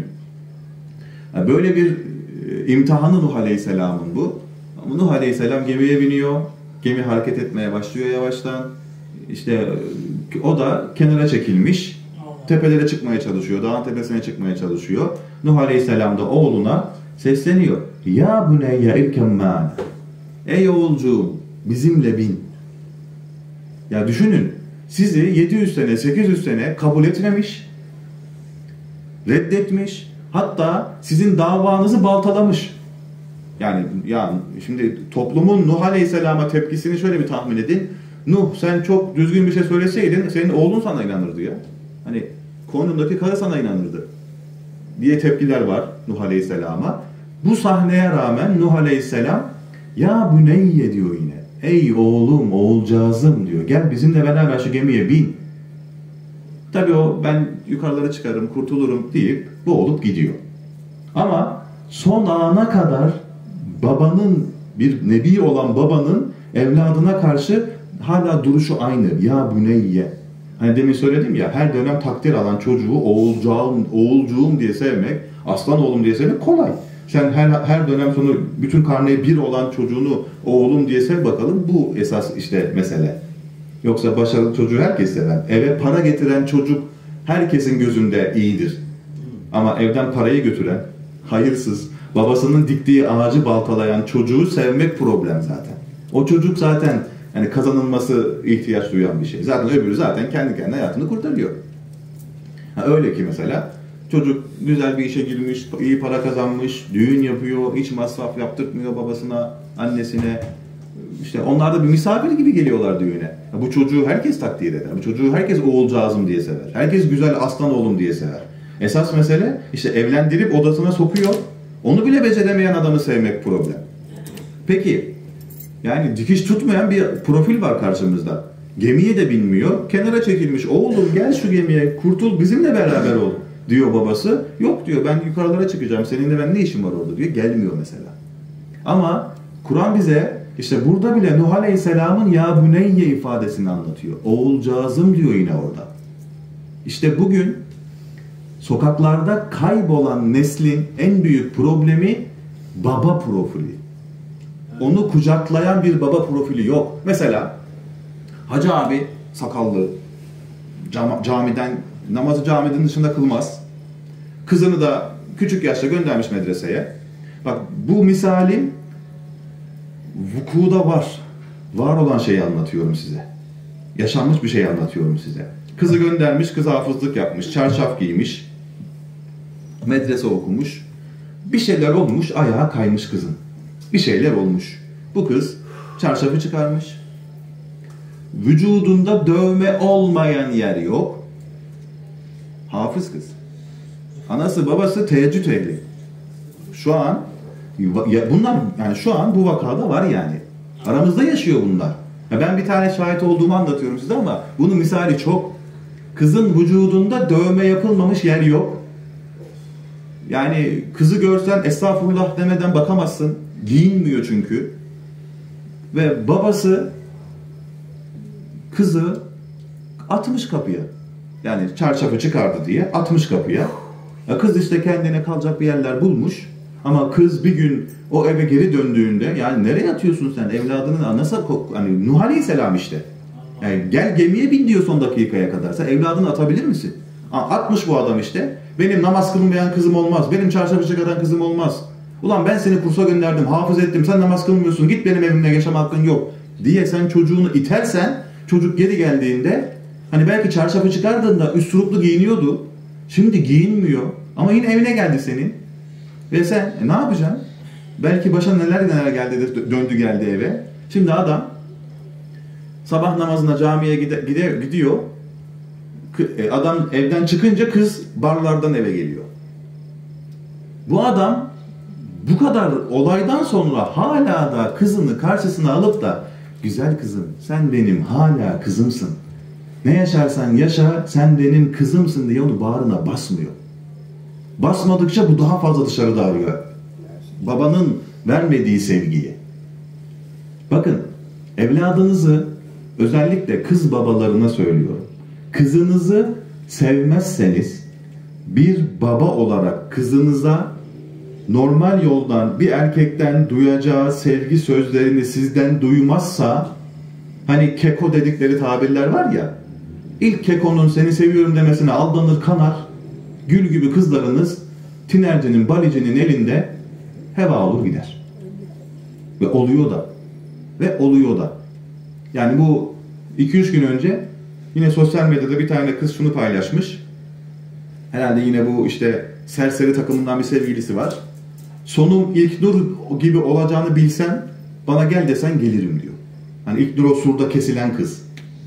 Yani böyle bir imtihanı Nuh Aleyhisselam'ın bu. Ama Nuh Aleyhisselam gemiye biniyor. Gemi hareket etmeye başlıyor yavaştan. İşte o da kenara çekilmiş. Tepelere çıkmaya çalışıyor. Dağın tepesine çıkmaya çalışıyor. Nuh Aleyhisselam da oğluna sesleniyor. Ya buneyye irkemmâne. Ey oğulcuğum bizimle bin. Ya düşünün. Sizi 700 sene, 800 sene kabul etmemiş. Reddetmiş. Hatta sizin davanızı baltalamış. Yani şimdi toplumun Nuh Aleyhisselam'a tepkisini şöyle bir tahmin edin. Nuh sen çok düzgün bir şey söyleseydin senin oğlun sana inanırdı ya. Hani konumdaki karı sana inanırdı diye tepkiler var Nuh Aleyhisselam'a. Bu sahneye rağmen Nuh Aleyhisselam ya büneyye diyor yine. Ey oğlum, oğulcağızım diyor. Gel bizimle beraber şu gemiye bin. Tabii o ben yukarılara çıkarım, kurtulurum deyip bu olup gidiyor. Ama son ana kadar babanın, bir nebi olan babanın evladına karşı hala duruşu aynı. Ya büneyye. Hani demin söyledim ya, her dönem takdir alan çocuğu oğulcuğum diye sevmek, aslan oğlum diye sevmek kolay. Sen her dönem sonu bütün karneye bir olan çocuğunu oğlum diye sev bakalım. Bu esas işte mesele. Yoksa başarılı çocuğu herkes sever. Eve para getiren çocuk herkesin gözünde iyidir. Ama evden parayı götüren, hayırsız, babasının diktiği ağacı baltalayan çocuğu sevmek problem zaten. O çocuk zaten yani kazanılması ihtiyaç duyan bir şey. Zaten öbürü zaten kendi kendine hayatını kurtarıyor. Öyle ki mesela çocuk güzel bir işe girmiş, iyi para kazanmış, düğün yapıyor, hiç masraf yaptırtmıyor babasına, annesine. İşte onlar da bir misafir gibi geliyorlar düğüne. Bu çocuğu herkes takdir eder. Bu çocuğu herkes oğulcağızım diye sever. Herkes güzel aslan oğlum diye sever. Esas mesele işte evlendirip odasına sokuyor. Onu bile beceremeyen adamı sevmek problem. Peki, yani dikiş tutmayan bir profil var karşımızda. Gemiyi de bilmiyor, kenara çekilmiş. Oğlum gel şu gemiye, kurtul, bizimle beraber ol diyor babası. Yok diyor, ben yukarılara çıkacağım, seninle ben ne işim var orada diyor. Gelmiyor mesela. Ama Kur'an bize işte burada bile Nuh Aleyhisselam'ın ya büneyye ifadesini anlatıyor. Oğulcağızım diyor yine orada. İşte bugün sokaklarda kaybolan neslin en büyük problemi baba profili. Onu kucaklayan bir baba profili yok. Mesela Hacı abi sakallı, camiden, namazı caminin dışında kılmaz. Kızını da küçük yaşta göndermiş medreseye. Bak bu misalim vukuda var. Var olan şeyi anlatıyorum size. Yaşanmış bir şey anlatıyorum size. Kızı göndermiş, kız hafızlık yapmış, çarşaf giymiş, medrese okumuş. Bir şeyler olmuş, ayağa kaymış kızın. Bir şeyler olmuş. Bu kız çarşafı çıkarmış. Vücudunda dövme olmayan yer yok. Hafız kız. Anası babası teheccüd ehli. Şu an bunlar yani şu an bu vakada var yani. Aramızda yaşıyor bunlar. Ya ben bir tane şahit olduğumu anlatıyorum size ama bunun misali çok. Kızın vücudunda dövme yapılmamış yer yok. Yani kızı görsen estağfurullah demeden bakamazsın. Giyinmiyor çünkü. Ve babası kızı atmış kapıya. Yani çarşafı çıkardı diye atmış kapıya. Ya kız işte kendine kalacak bir yerler bulmuş. Ama kız bir gün o eve geri döndüğünde yani nereye atıyorsun sen evladının nasıl hani Nuh Aleyhisselam işte. Yani gel gemiye bin diyor son dakikaya kadar. Sen evladını atabilir misin? Atmış bu adam işte. Benim namaz kılmayan kızım olmaz. Benim çarşafı çıkaran kızım olmaz. Ulan ben seni kursa gönderdim, hafız ettim. Sen namaz kılmıyorsun. Git benim evimde yaşam hakkın yok diye sen çocuğunu itersen çocuk geri geldiğinde hani belki çarşafı çıkardığında üsturuplu giyiniyordu. Şimdi giyinmiyor. Ama yine evine geldi senin. Ve sen ne yapacaksın? Belki başına neler geldi de döndü geldi eve. Şimdi adam sabah namazına camiye gidiyor. Adam evden çıkınca kız barlardan eve geliyor. Bu adam bu kadar olaydan sonra hala da kızını karşısına alıp da güzel kızım sen benim hala kızımsın. Ne yaşarsan yaşa sen benim kızımsın diye onu bağrına basmıyor. Basmadıkça bu daha fazla dışarıda arıyor. Babanın vermediği sevgiyi. Bakın evladınızı özellikle kız babalarına söylüyorum. Kızınızı sevmezseniz bir baba olarak kızınıza normal yoldan bir erkekten duyacağı sevgi sözlerini sizden duymazsa hani keko dedikleri tabirler var ya ilk kekonun seni seviyorum demesine aldanır kanar gül gibi kızlarınız tinercinin balicinin elinde heva olur gider. Ve oluyor da. Ve oluyor da. Yani bu 2-3 gün önce yine sosyal medyada bir tane kız şunu paylaşmış. Herhalde yine bu işte serseri takımından bir sevgilisi var. Sonum İlknur gibi olacağını bilsem bana gel desen gelirim diyor. Hani İlknur o surda kesilen kız.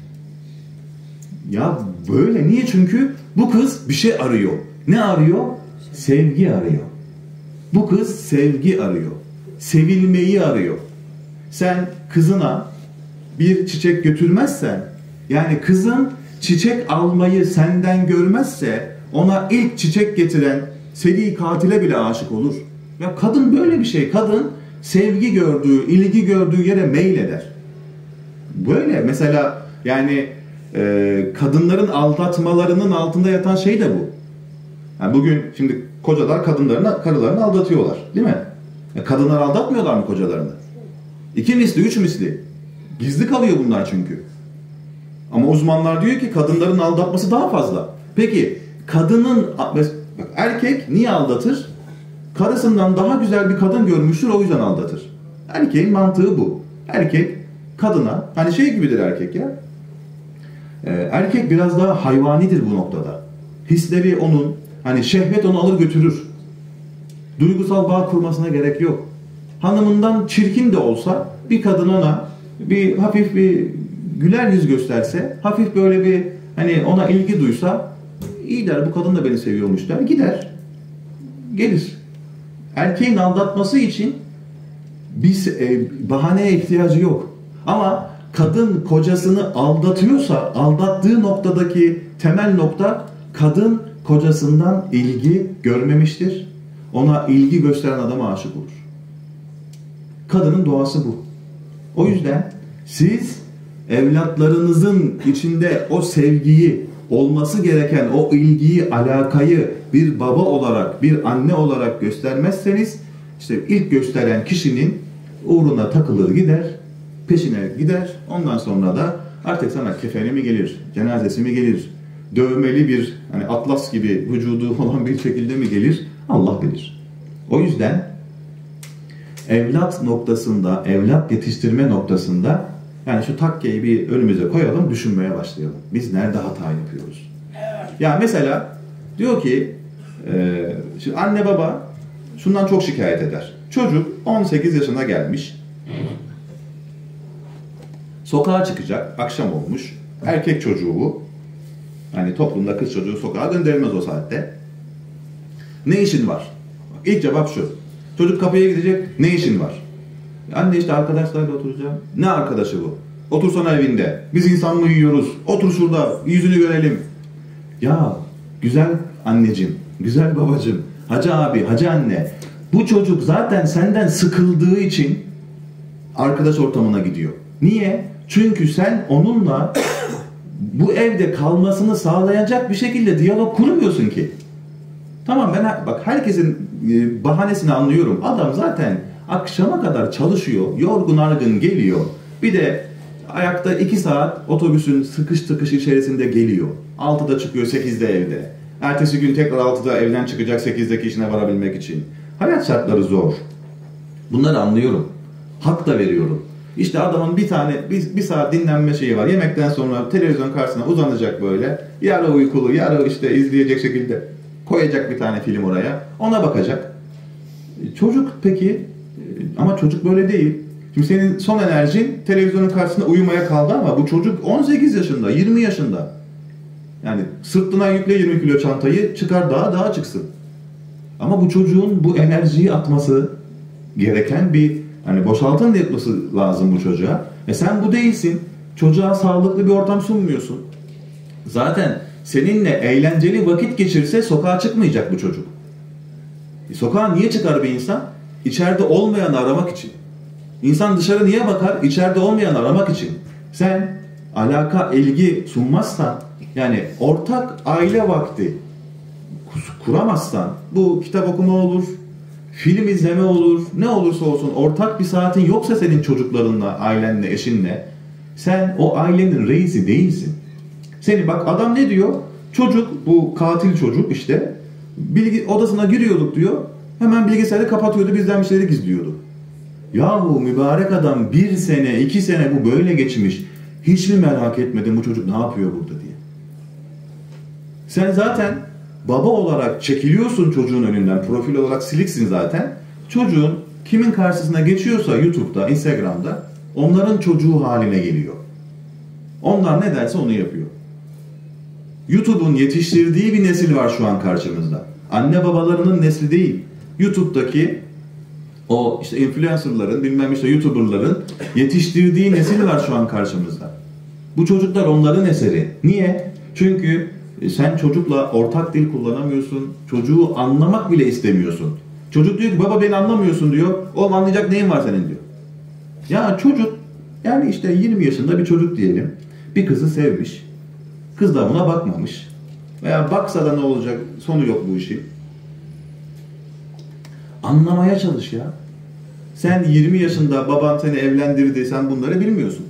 Ya böyle niye? Çünkü bu kız bir şey arıyor. Ne arıyor? Sevgi arıyor. Bu kız sevgi arıyor. Sevilmeyi arıyor. Sen kızına bir çiçek götürmezsen, yani kızın çiçek almayı senden görmezse, ona ilk çiçek getiren seri katile bile aşık olur. Ya kadın böyle bir şey. Kadın sevgi gördüğü, ilgi gördüğü yere meyleder. Böyle mesela yani kadınların aldatmalarının altında yatan şey de bu. Yani bugün şimdi kocalar karılarını aldatıyorlar. Değil mi? Kadınlar aldatmıyorlar mı kocalarını? 2 misli, 3 misli. Gizli kalıyor bunlar çünkü. Ama uzmanlar diyor ki kadınların aldatması daha fazla. Peki erkek niye aldatır? Karısından daha güzel bir kadın görmüştür, o yüzden aldatır. Erkeğin mantığı bu. Erkek kadına, hani şey gibidir erkek ya. Erkek biraz daha hayvanidir bu noktada. Hisleri onun, hani şehvet onu alır götürür. Duygusal bağ kurmasına gerek yok. Hanımından çirkin de olsa bir kadın ona bir hafif bir güler yüz gösterse, hafif böyle bir hani ona ilgi duysa, iyi der bu kadın da beni seviyormuş der, gider. Gelir. Erkeğin aldatması için bir bahaneye ihtiyacı yok. Ama kadın kocasını aldatıyorsa, aldattığı noktadaki temel nokta, kadın kocasından ilgi görmemiştir. Ona ilgi gösteren adama aşık olur. Kadının doğası bu. O yüzden siz evlatlarınızın içinde o sevgiyi, olması gereken o ilgiyi, alakayı bir baba olarak, bir anne olarak göstermezseniz, işte ilk gösteren kişinin uğruna takılır gider, peşine gider. Ondan sonra da artık sana kefeni mi gelir, cenazesi mi gelir, dövmeli bir hani atlas gibi vücudu olan bir şekilde mi gelir, Allah bilir. O yüzden evlat noktasında, evlat yetiştirme noktasında, yani şu takkeyi bir önümüze koyalım, düşünmeye başlayalım. Biz nerede hata yapıyoruz? Ya mesela diyor ki şimdi anne baba şundan çok şikayet eder. Çocuk 18 yaşına gelmiş. Sokağa çıkacak. Akşam olmuş. Erkek çocuğu bu. Hani toplumda kız çocuğu sokağa gönderilmez o saatte. Ne işin var? Bak, ilk cevap şu. Çocuk kapıya gidecek. Ne işin var? Anne işte arkadaşlarla oturacağım. Ne arkadaşı bu? Otursana evinde. Biz insan mı yiyoruz? Otur şurada. Yüzünü görelim. Ya güzel anneciğim, güzel babacığım, hacı abi, hacı anne. Bu çocuk zaten senden sıkıldığı için arkadaş ortamına gidiyor. Niye? Çünkü sen onunla bu evde kalmasını sağlayacak bir şekilde diyalog kurmuyorsun ki. Tamam, ben bak herkesin bahanesini anlıyorum. Adam zaten akşama kadar çalışıyor, yorgun argın geliyor. Bir de ayakta 2 saat otobüsün sıkış tıkış içerisinde geliyor. 6'da çıkıyor, 8'de evde. Ertesi gün tekrar 6'da evden çıkacak 8'deki işine varabilmek için. Hayat şartları zor. Bunları anlıyorum. Hak da veriyorum. İşte adamın bir saat dinlenme şeyi var. Yemekten sonra televizyon karşısına uzanacak böyle. Yarı uykulu, yarı işte izleyecek şekilde koyacak bir tane film oraya. Ona bakacak. Çocuk peki, ama çocuk böyle değil. Şimdi senin son enerjin televizyonun karşısında uyumaya kaldı ama bu çocuk 18 yaşında, 20 yaşında. Yani sırtına yükle 20 kilo çantayı, çıkar dağa çıksın. Ama bu çocuğun bu enerjiyi atması gereken bir hani boşaltım yapması lazım bu çocuğa. Sen bu değilsin. Çocuğa sağlıklı bir ortam sunmuyorsun. Zaten seninle eğlenceli vakit geçirse sokağa çıkmayacak bu çocuk. Sokağa niye çıkar bir insan? İçeride olmayanı aramak için. İnsan dışarı niye bakar? İçeride olmayanı aramak için. Sen alaka, ilgi sunmazsan, yani ortak aile vakti kuramazsan, bu kitap okuma olur, film izleme olur, ne olursa olsun ortak bir saatin yoksa senin çocuklarınla, ailenle, eşinle, sen o ailenin reisi değilsin. Seni bak, adam ne diyor? Çocuk, bu katil çocuk işte, odasına giriyorduk diyor, hemen bilgisayarı kapatıyordu, bizden bir şeyleri gizliyordu. Yahu mübarek adam, 1 sene, 2 sene bu böyle geçmiş. Hiç mi merak etmedin bu çocuk ne yapıyor burada diye? Sen zaten baba olarak çekiliyorsun çocuğun önünden. Profil olarak siliksin zaten. Çocuğun kimin karşısına geçiyorsa YouTube'da, Instagram'da onların çocuğu haline geliyor. Onlar ne derse onu yapıyor. YouTube'un yetiştirdiği bir nesil var şu an karşımızda. Anne babalarının nesli değil. YouTube'daki o işte influencerların, bilmem işte YouTuber'ların yetiştirdiği nesil var şu an karşımızda. Bu çocuklar onların eseri. Niye? Çünkü sen çocukla ortak dil kullanamıyorsun. Çocuğu anlamak bile istemiyorsun. Çocuk diyor ki baba beni anlamıyorsun diyor. Oğlum anlayacak neyin var senin diyor. Ya çocuk, yani işte 20 yaşında bir çocuk diyelim. Bir kızı sevmiş. Kız da buna bakmamış. Veya baksa da ne olacak? Sonu yok bu işin. Anlamaya çalış ya. Sen 20 yaşında baban seni evlendirdi, sen bunları bilmiyorsun.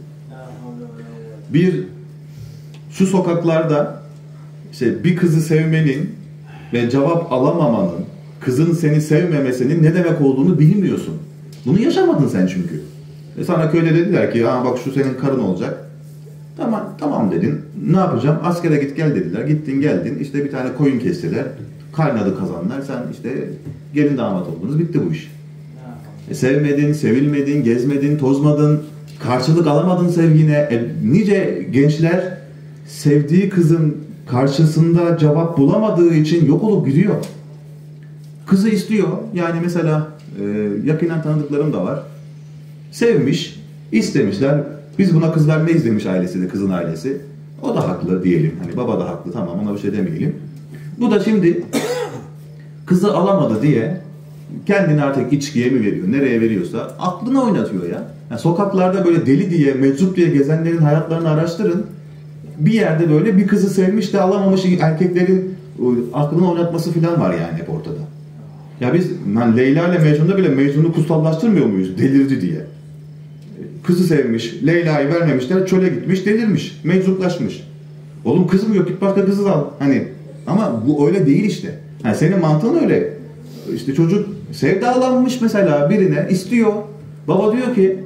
Şu sokaklarda işte bir kızı sevmenin ve cevap alamamanın, kızın seni sevmemesinin ne demek olduğunu bilmiyorsun. Bunu yaşamadın sen çünkü. Sana köyde dediler ki bak şu senin karın olacak. Tamam dedin. Ne yapacağım? Askere git gel dediler. Gittin geldin. İşte bir tane koyun kestiler. Kaynadı kazanlar. Sen işte gelin damat oldunuz. Bitti bu iş. Sevmedin, sevilmedin, gezmedin, tozmadın. Karşılık alamadın sevgine. Nice gençler sevdiği kızın karşısında cevap bulamadığı için yok olup gidiyor. Kızı istiyor. Yani mesela yakinen tanıdıklarım da var. Sevmiş, istemişler. Biz buna kız vermeyiz demiş ailesi de, kızın ailesi. O da haklı diyelim. Hani baba da haklı, tamam, ona bir şey demeyelim. Bu da şimdi kızı alamadı diye kendini artık içkiye mi veriyor, nereye veriyorsa aklını oynatıyor ya. Yani sokaklarda böyle deli diye, meczup diye gezenlerin hayatlarını araştırın. Bir yerde böyle bir kızı sevmiş de alamamış erkeklerin aklını oynatması falan var yani hep ortada. Ya biz Leyla ile Mecnun'da bile Mecnun'u kutsallaştırmıyor muyuz? Delirdi diye. Kızı sevmiş, Leyla'yı vermemişler, çöle gitmiş, delirmiş, meczuplaşmış. Oğlum kızım yok, git başka kızı al. Hani ama bu öyle değil işte. Yani senin mantığın öyle. İşte çocuk sevdalanmış mesela birine, istiyor. Baba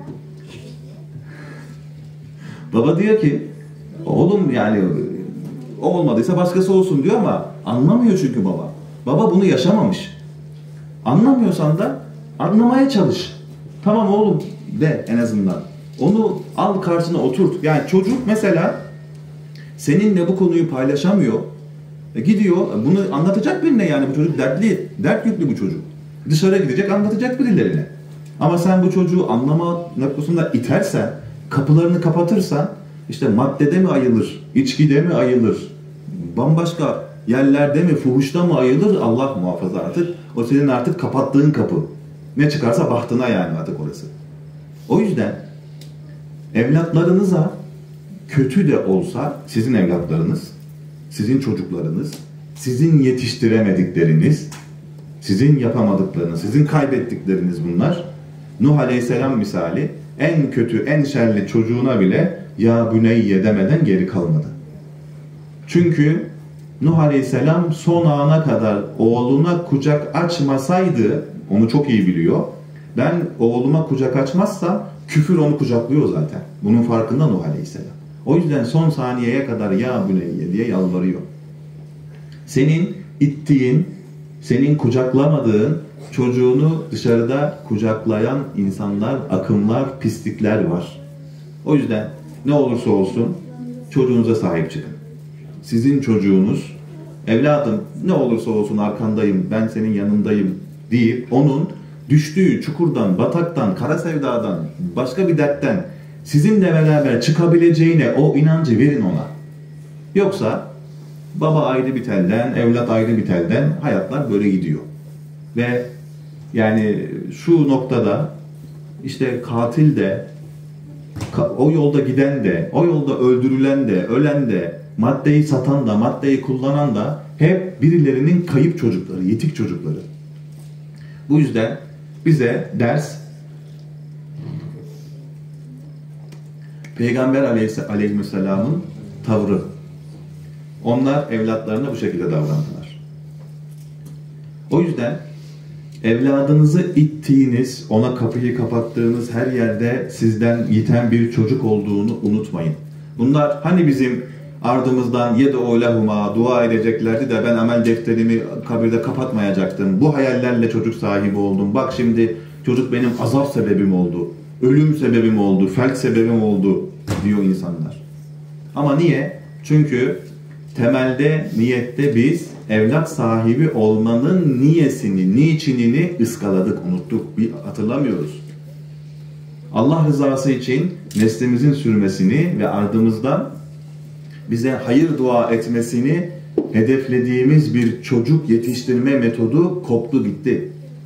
diyor ki oğlum yani o olmadıysa başkası olsun diyor ama anlamıyor çünkü baba. Baba bunu yaşamamış. Anlamıyorsan da anlamaya çalış. Tamam oğlum de en azından. Onu al karşına oturt. Yani çocuk mesela seninle bu konuyu paylaşamıyor. Gidiyor bunu anlatacak birine, yani bu çocuk dertli, dert yüklü bu çocuk. Dışarı gidecek, anlatacak birilerine. Ama sen bu çocuğu anlama noktasında itersen, kapılarını kapatırsan, işte maddede mi ayılır, içkide mi ayılır, bambaşka yerlerde mi, fuhuşta mı ayılır, Allah muhafaza artık. O senin artık kapattığın kapı. Ne çıkarsa bahtına yani artık orası. O yüzden evlatlarınıza kötü de olsa sizin evlatlarınız, sizin çocuklarınız, sizin yetiştiremedikleriniz, sizin yapamadıklarınız, sizin kaybettikleriniz bunlar. Nuh Aleyhisselam misali en kötü, en şerli çocuğuna bile ya büneyye demeden geri kalmadı. Çünkü Nuh Aleyhisselam son ana kadar oğluna kucak açmasaydı, onu çok iyi biliyor. Ben oğluma kucak açmazsam küfür onu kucaklıyor zaten. Bunun farkında Nuh Aleyhisselam. O yüzden son saniyeye kadar ya büneyye diye yalvarıyor. Senin ittiğin, senin kucaklamadığın çocuğunu dışarıda kucaklayan insanlar, akımlar, pislikler var. O yüzden ne olursa olsun çocuğunuza sahip çıkın. Sizin çocuğunuz, evladım ne olursa olsun arkandayım, ben senin yanındayım deyip onun düştüğü çukurdan, bataktan, kara sevdadan, başka bir dertten sizinle beraber çıkabileceğine o inancı verin ona. Yoksa baba ayrı bir telden, evlat ayrı bir telden hayatlar böyle gidiyor. Ve yani şu noktada işte katil de, o yolda giden de, o yolda öldürülen de, ölen de, maddeyi satan da, maddeyi kullanan da hep birilerinin kayıp çocukları, yetik çocukları. Bu yüzden bize ders Peygamber Aleyhisselam'ın tavrı. Onlar evlatlarına bu şekilde davrandılar. O yüzden evladınızı ittiğiniz, ona kapıyı kapattığınız her yerde sizden yiten bir çocuk olduğunu unutmayın. Bunlar hani bizim ardımızdan yed'û dua edeceklerdi de ben amel defterimi kabirde kapatmayacaktım. Bu hayallerle çocuk sahibi oldum. Bak şimdi çocuk benim azap sebebim oldu. Ölüm sebebim oldu, felç sebebim oldu diyor insanlar. Ama niye? Çünkü temelde, niyette biz evlat sahibi olmanın niyesini, niçinini ıskaladık, unuttuk, bir hatırlamıyoruz. Allah rızası için neslimizin sürmesini ve ardımızdan bize hayır dua etmesini hedeflediğimiz bir çocuk yetiştirme metodu koptu gitti.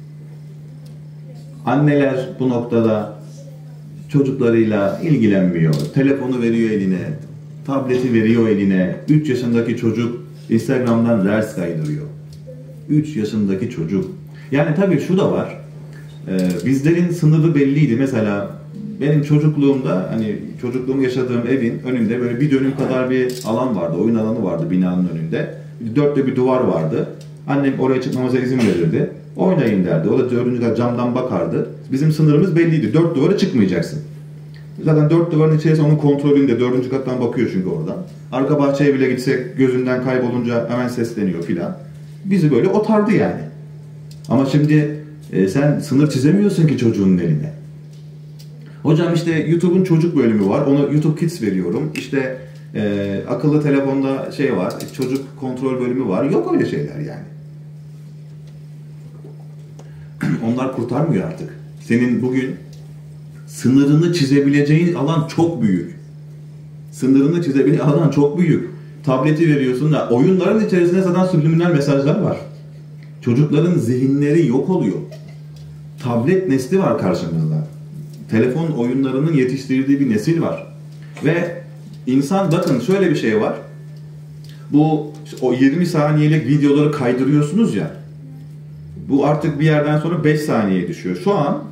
Anneler bu noktada çocuklarıyla ilgilenmiyor. Telefonu veriyor eline, tableti veriyor eline. 3 yaşındaki çocuk Instagram'dan reels kaydırıyor. 3 yaşındaki çocuk. Yani tabii şu da var. Bizlerin sınırı belliydi. Mesela benim çocukluğumda, hani çocukluğumu yaşadığım evin önünde böyle bir dönüm kadar bir alan vardı. Oyun alanı vardı binanın önünde. Dörtte bir duvar vardı. Annem oraya çıkmamıza izin verirdi. Oynayın derdi. O da 4. kat camdan bakardı. Bizim sınırımız belliydi. 4 duvara çıkmayacaksın. Zaten 4 duvarın içerisinde onun kontrolünde. 4. kattan bakıyor çünkü oradan. Arka bahçeye bile gitsek gözünden kaybolunca hemen sesleniyor filan. Bizi böyle otardı yani. Ama şimdi sen sınır çizemiyorsun ki çocuğun eline. Hocam işte YouTube'un çocuk bölümü var. Onu YouTube Kids veriyorum. İşte akıllı telefonda şey var. Çocuk kontrol bölümü var. Yok öyle şeyler yani. onlar kurtarmıyor artık. Senin bugün sınırını çizebileceğin alan çok büyük. Sınırını çizebileceğin alan çok büyük. Tableti veriyorsun da oyunların içerisinde zaten subliminal mesajlar var. Çocukların zihinleri yok oluyor. Tablet nesli var karşımızda. Telefon oyunlarının yetiştirdiği bir nesil var. Ve insan, bakın şöyle bir şey var. Bu o 20 saniyelik videoları kaydırıyorsunuz ya. Bu artık bir yerden sonra 5 saniyeye düşüyor. Şu an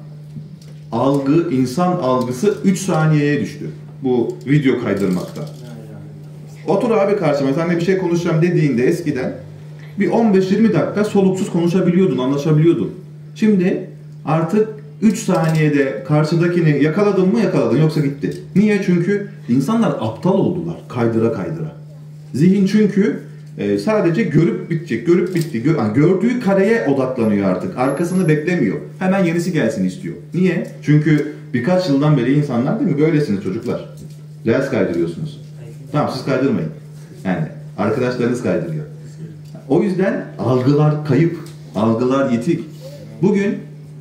insan algısı 3 saniyeye düştü. Bu video kaydırmakta. Otur abi karşıma, seninle bir şey konuşacağım dediğinde eskiden bir 15-20 dakika soluksuz konuşabiliyordun, anlaşabiliyordun. Şimdi artık 3 saniyede karşıdakini yakaladın mı yakaladın, yoksa gitti. Niye? Çünkü insanlar aptal oldular kaydıra kaydıra. Zihin çünkü sadece görüp bitecek, görüp bitti. Yani gördüğü kareye odaklanıyor artık. Arkasını beklemiyor. Hemen yenisi gelsin istiyor. Niye? Çünkü birkaç yıldan beri insanlar, değil mi? Böylesiniz çocuklar. Reels kaydırıyorsunuz. Tamam, siz kaydırmayın. Yani arkadaşlarınız kaydırıyor. O yüzden algılar kayıp, algılar yitik. Bugün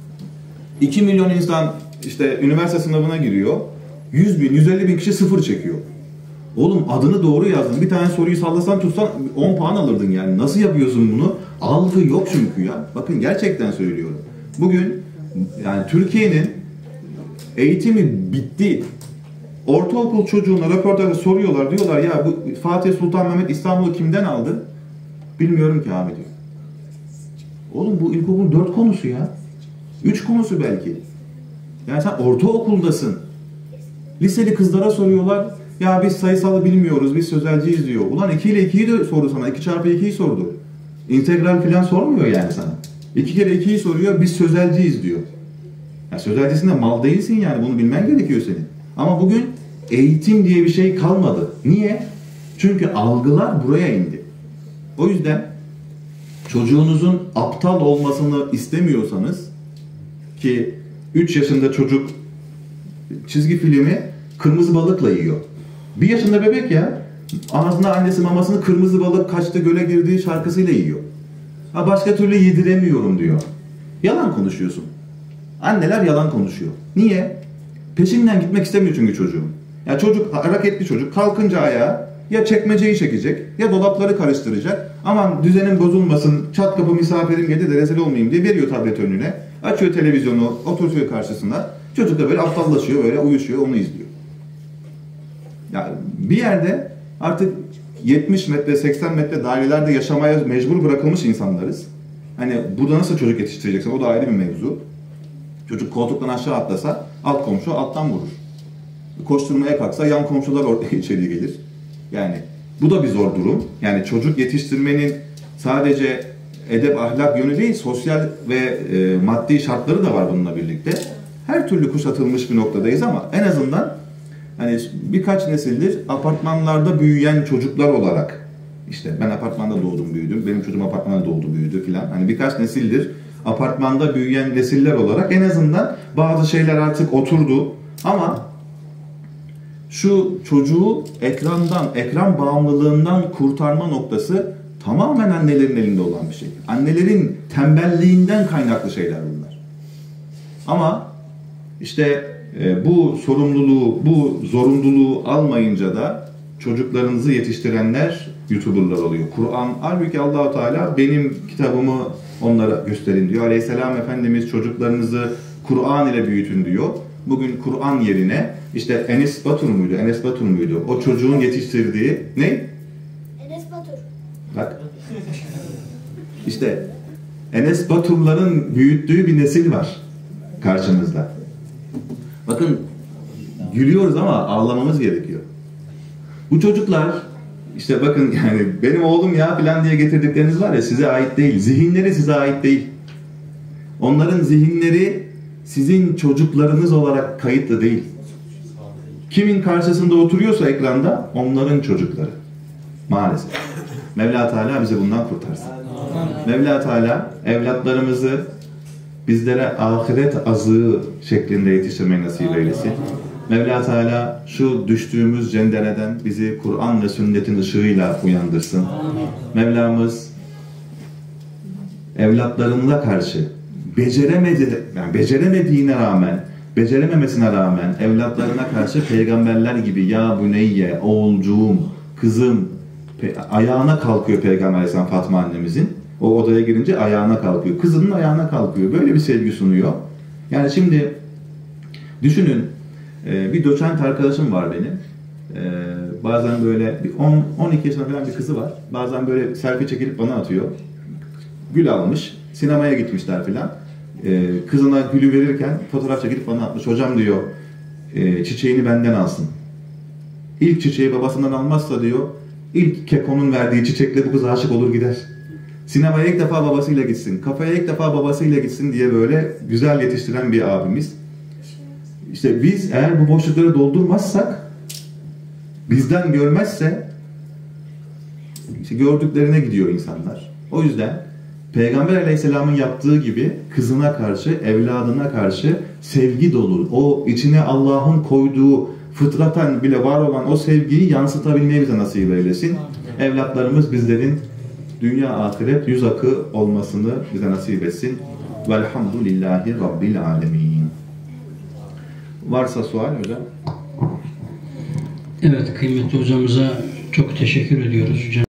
2 milyon insan işte üniversite sınavına giriyor. 100 bin, 150 bin kişi sıfır çekiyor. Oğlum adını doğru yazdın. Bir tane soruyu sallasan tutsan 10 puan alırdın yani. Nasıl yapıyorsun bunu? Algı yok çünkü ya. Bakın gerçekten söylüyorum. Bugün yani Türkiye'nin eğitimi bitti. Ortaokul çocuğuna röportajda soruyorlar. Diyorlar ya bu Fatih Sultan Mehmet İstanbul'u kimden aldı? Bilmiyorum ki abi diyor. Oğlum bu ilkokul 4 konusu ya. 3 konusu belki. Yani sen ortaokuldasın. Liseli kızlara soruyorlar. Ya biz sayısalı bilmiyoruz, biz sözelciyiz diyor. Ulan 2 ile 2'yi de sordu sana. 2 çarpı 2'yi sordu. İntegral falan sormuyor yani sana. 2 kere 2'yi soruyor, biz sözelciyiz diyor. Ya sözelcisin de mal değilsin yani. Bunu bilmen gerekiyor senin. Ama bugün eğitim diye bir şey kalmadı. Niye? Çünkü algılar buraya indi. O yüzden çocuğunuzun aptal olmasını istemiyorsanız, ki 3 yaşında çocuk çizgi filmi kırmızı balıkla yiyor. 1 yaşında bebek ya. Ağzına annesi mamasını kırmızı balık kaçtı göle girdiği şarkısıyla yiyor. Ha başka türlü yediremiyorum diyor. Yalan konuşuyorsun. Anneler yalan konuşuyor. Niye? Peşinden gitmek istemiyor çünkü çocuğun. Ya çocuk, hareketli çocuk, kalkınca ayağa ya çekmeceyi çekecek ya dolapları karıştıracak. Aman düzenim bozulmasın, çat kapı misafirim geldi de rezil olmayayım diye veriyor tablet önüne. Açıyor televizyonu, oturuyor karşısına. Çocuk da böyle aptallaşıyor, böyle uyuşuyor, onu izliyor. Yani bir yerde artık 70 metre, 80 metre dairelerde yaşamaya mecbur bırakılmış insanlarız. Hani burada nasıl çocuk yetiştireceksin? O da ayrı bir mevzu. Çocuk koltuktan aşağı atlasa alt komşu alttan vurur. Koşturmaya kalksa yan komşular içeri gelir. Yani bu da bir zor durum. Yani çocuk yetiştirmenin sadece edep, ahlak yönü değil, sosyal ve maddi şartları da var bununla birlikte. Her türlü kuşatılmış bir noktadayız ama en azından hani birkaç nesildir apartmanlarda büyüyen çocuklar olarak, işte ben apartmanda doğdum büyüdüm, benim çocuğum apartmanda doğdu büyüdü filan. Hani birkaç nesildir apartmanda büyüyen nesiller olarak en azından bazı şeyler artık oturdu ama şu çocuğu ekran bağımlılığından kurtarma noktası tamamen annelerin elinde olan bir şey. Annelerin tembelliğinden kaynaklı şeyler bunlar. Ama işte bu sorumluluğu, bu zorunluluğu almayınca da çocuklarınızı yetiştirenler YouTuber'lar oluyor. Kur'an, halbuki Allah-u Teala benim kitabımı onlara gösterin diyor. Aleyhisselam Efendimiz çocuklarınızı Kur'an ile büyütün diyor. Bugün Kur'an yerine işte Enes Batur muydu? O çocuğun yetiştirdiği ne? Enes Batur. Bak. İşte Enes Batur'ların büyüttüğü bir nesil var karşımızda. Bakın gülüyoruz ama ağlamamız gerekiyor. Bu çocuklar işte bakın yani benim oğlum ya falan diye getirdikleriniz var ya, size ait değil. Zihinleri size ait değil. Onların zihinleri sizin çocuklarınız olarak kayıtlı değil. Kimin karşısında oturuyorsa ekranda onların çocukları. Maalesef. Mevla Teala bizi bundan kurtarsın. Mevla Teala evlatlarımızı bizlere ahiret azığı şeklinde yetiştirmeyi nasip eylesin. Mevla Teala şu düştüğümüz cendereden bizi Kur'an ve sünnetin ışığıyla uyandırsın. Mevlamız evlatlarına karşı beceremediğine rağmen, becerememesine rağmen evlatlarına karşı peygamberler gibi ya Büneyye, oğulcuğum, kızım ayağına kalkıyor Peygamber Aleyhisselam Fatma annemizin. O odaya girince ayağına kalkıyor. Kızının ayağına kalkıyor. Böyle bir sevgi sunuyor. Yani şimdi düşünün, bir doçent arkadaşım var benim. Bazen böyle 10-12 yaşında falan bir kızı var. Bazen böyle selfie çekilip bana atıyor. Gül almış. Sinemaya gitmişler filan. Kızına gülü verirken fotoğraf çekilip bana atmış. Hocam diyor, çiçeğini benden alsın. İlk çiçeği babasından almazsa diyor, ilk kekonun verdiği çiçekle bu kız aşık olur gider. Sinemaya ilk defa babasıyla gitsin, kafeye ilk defa babasıyla gitsin diye böyle güzel yetiştiren bir abimiz. İşte biz eğer bu boşlukları doldurmazsak, bizden görmezse, işte gördüklerine gidiyor insanlar. O yüzden Peygamber Aleyhisselam'ın yaptığı gibi kızına karşı, evladına karşı sevgi dolu, o içine Allah'ın koyduğu fıtraten bile var olan o sevgiyi yansıtabilmeyi bize nasip eylesin. Evlatlarımız bizlerin dünya ahiret yüz akı olmasını bize nasip etsin. Velhamdülillahi Rabbil alemin. Varsa sual hocam? Evet, kıymetli hocamıza çok teşekkür ediyoruz.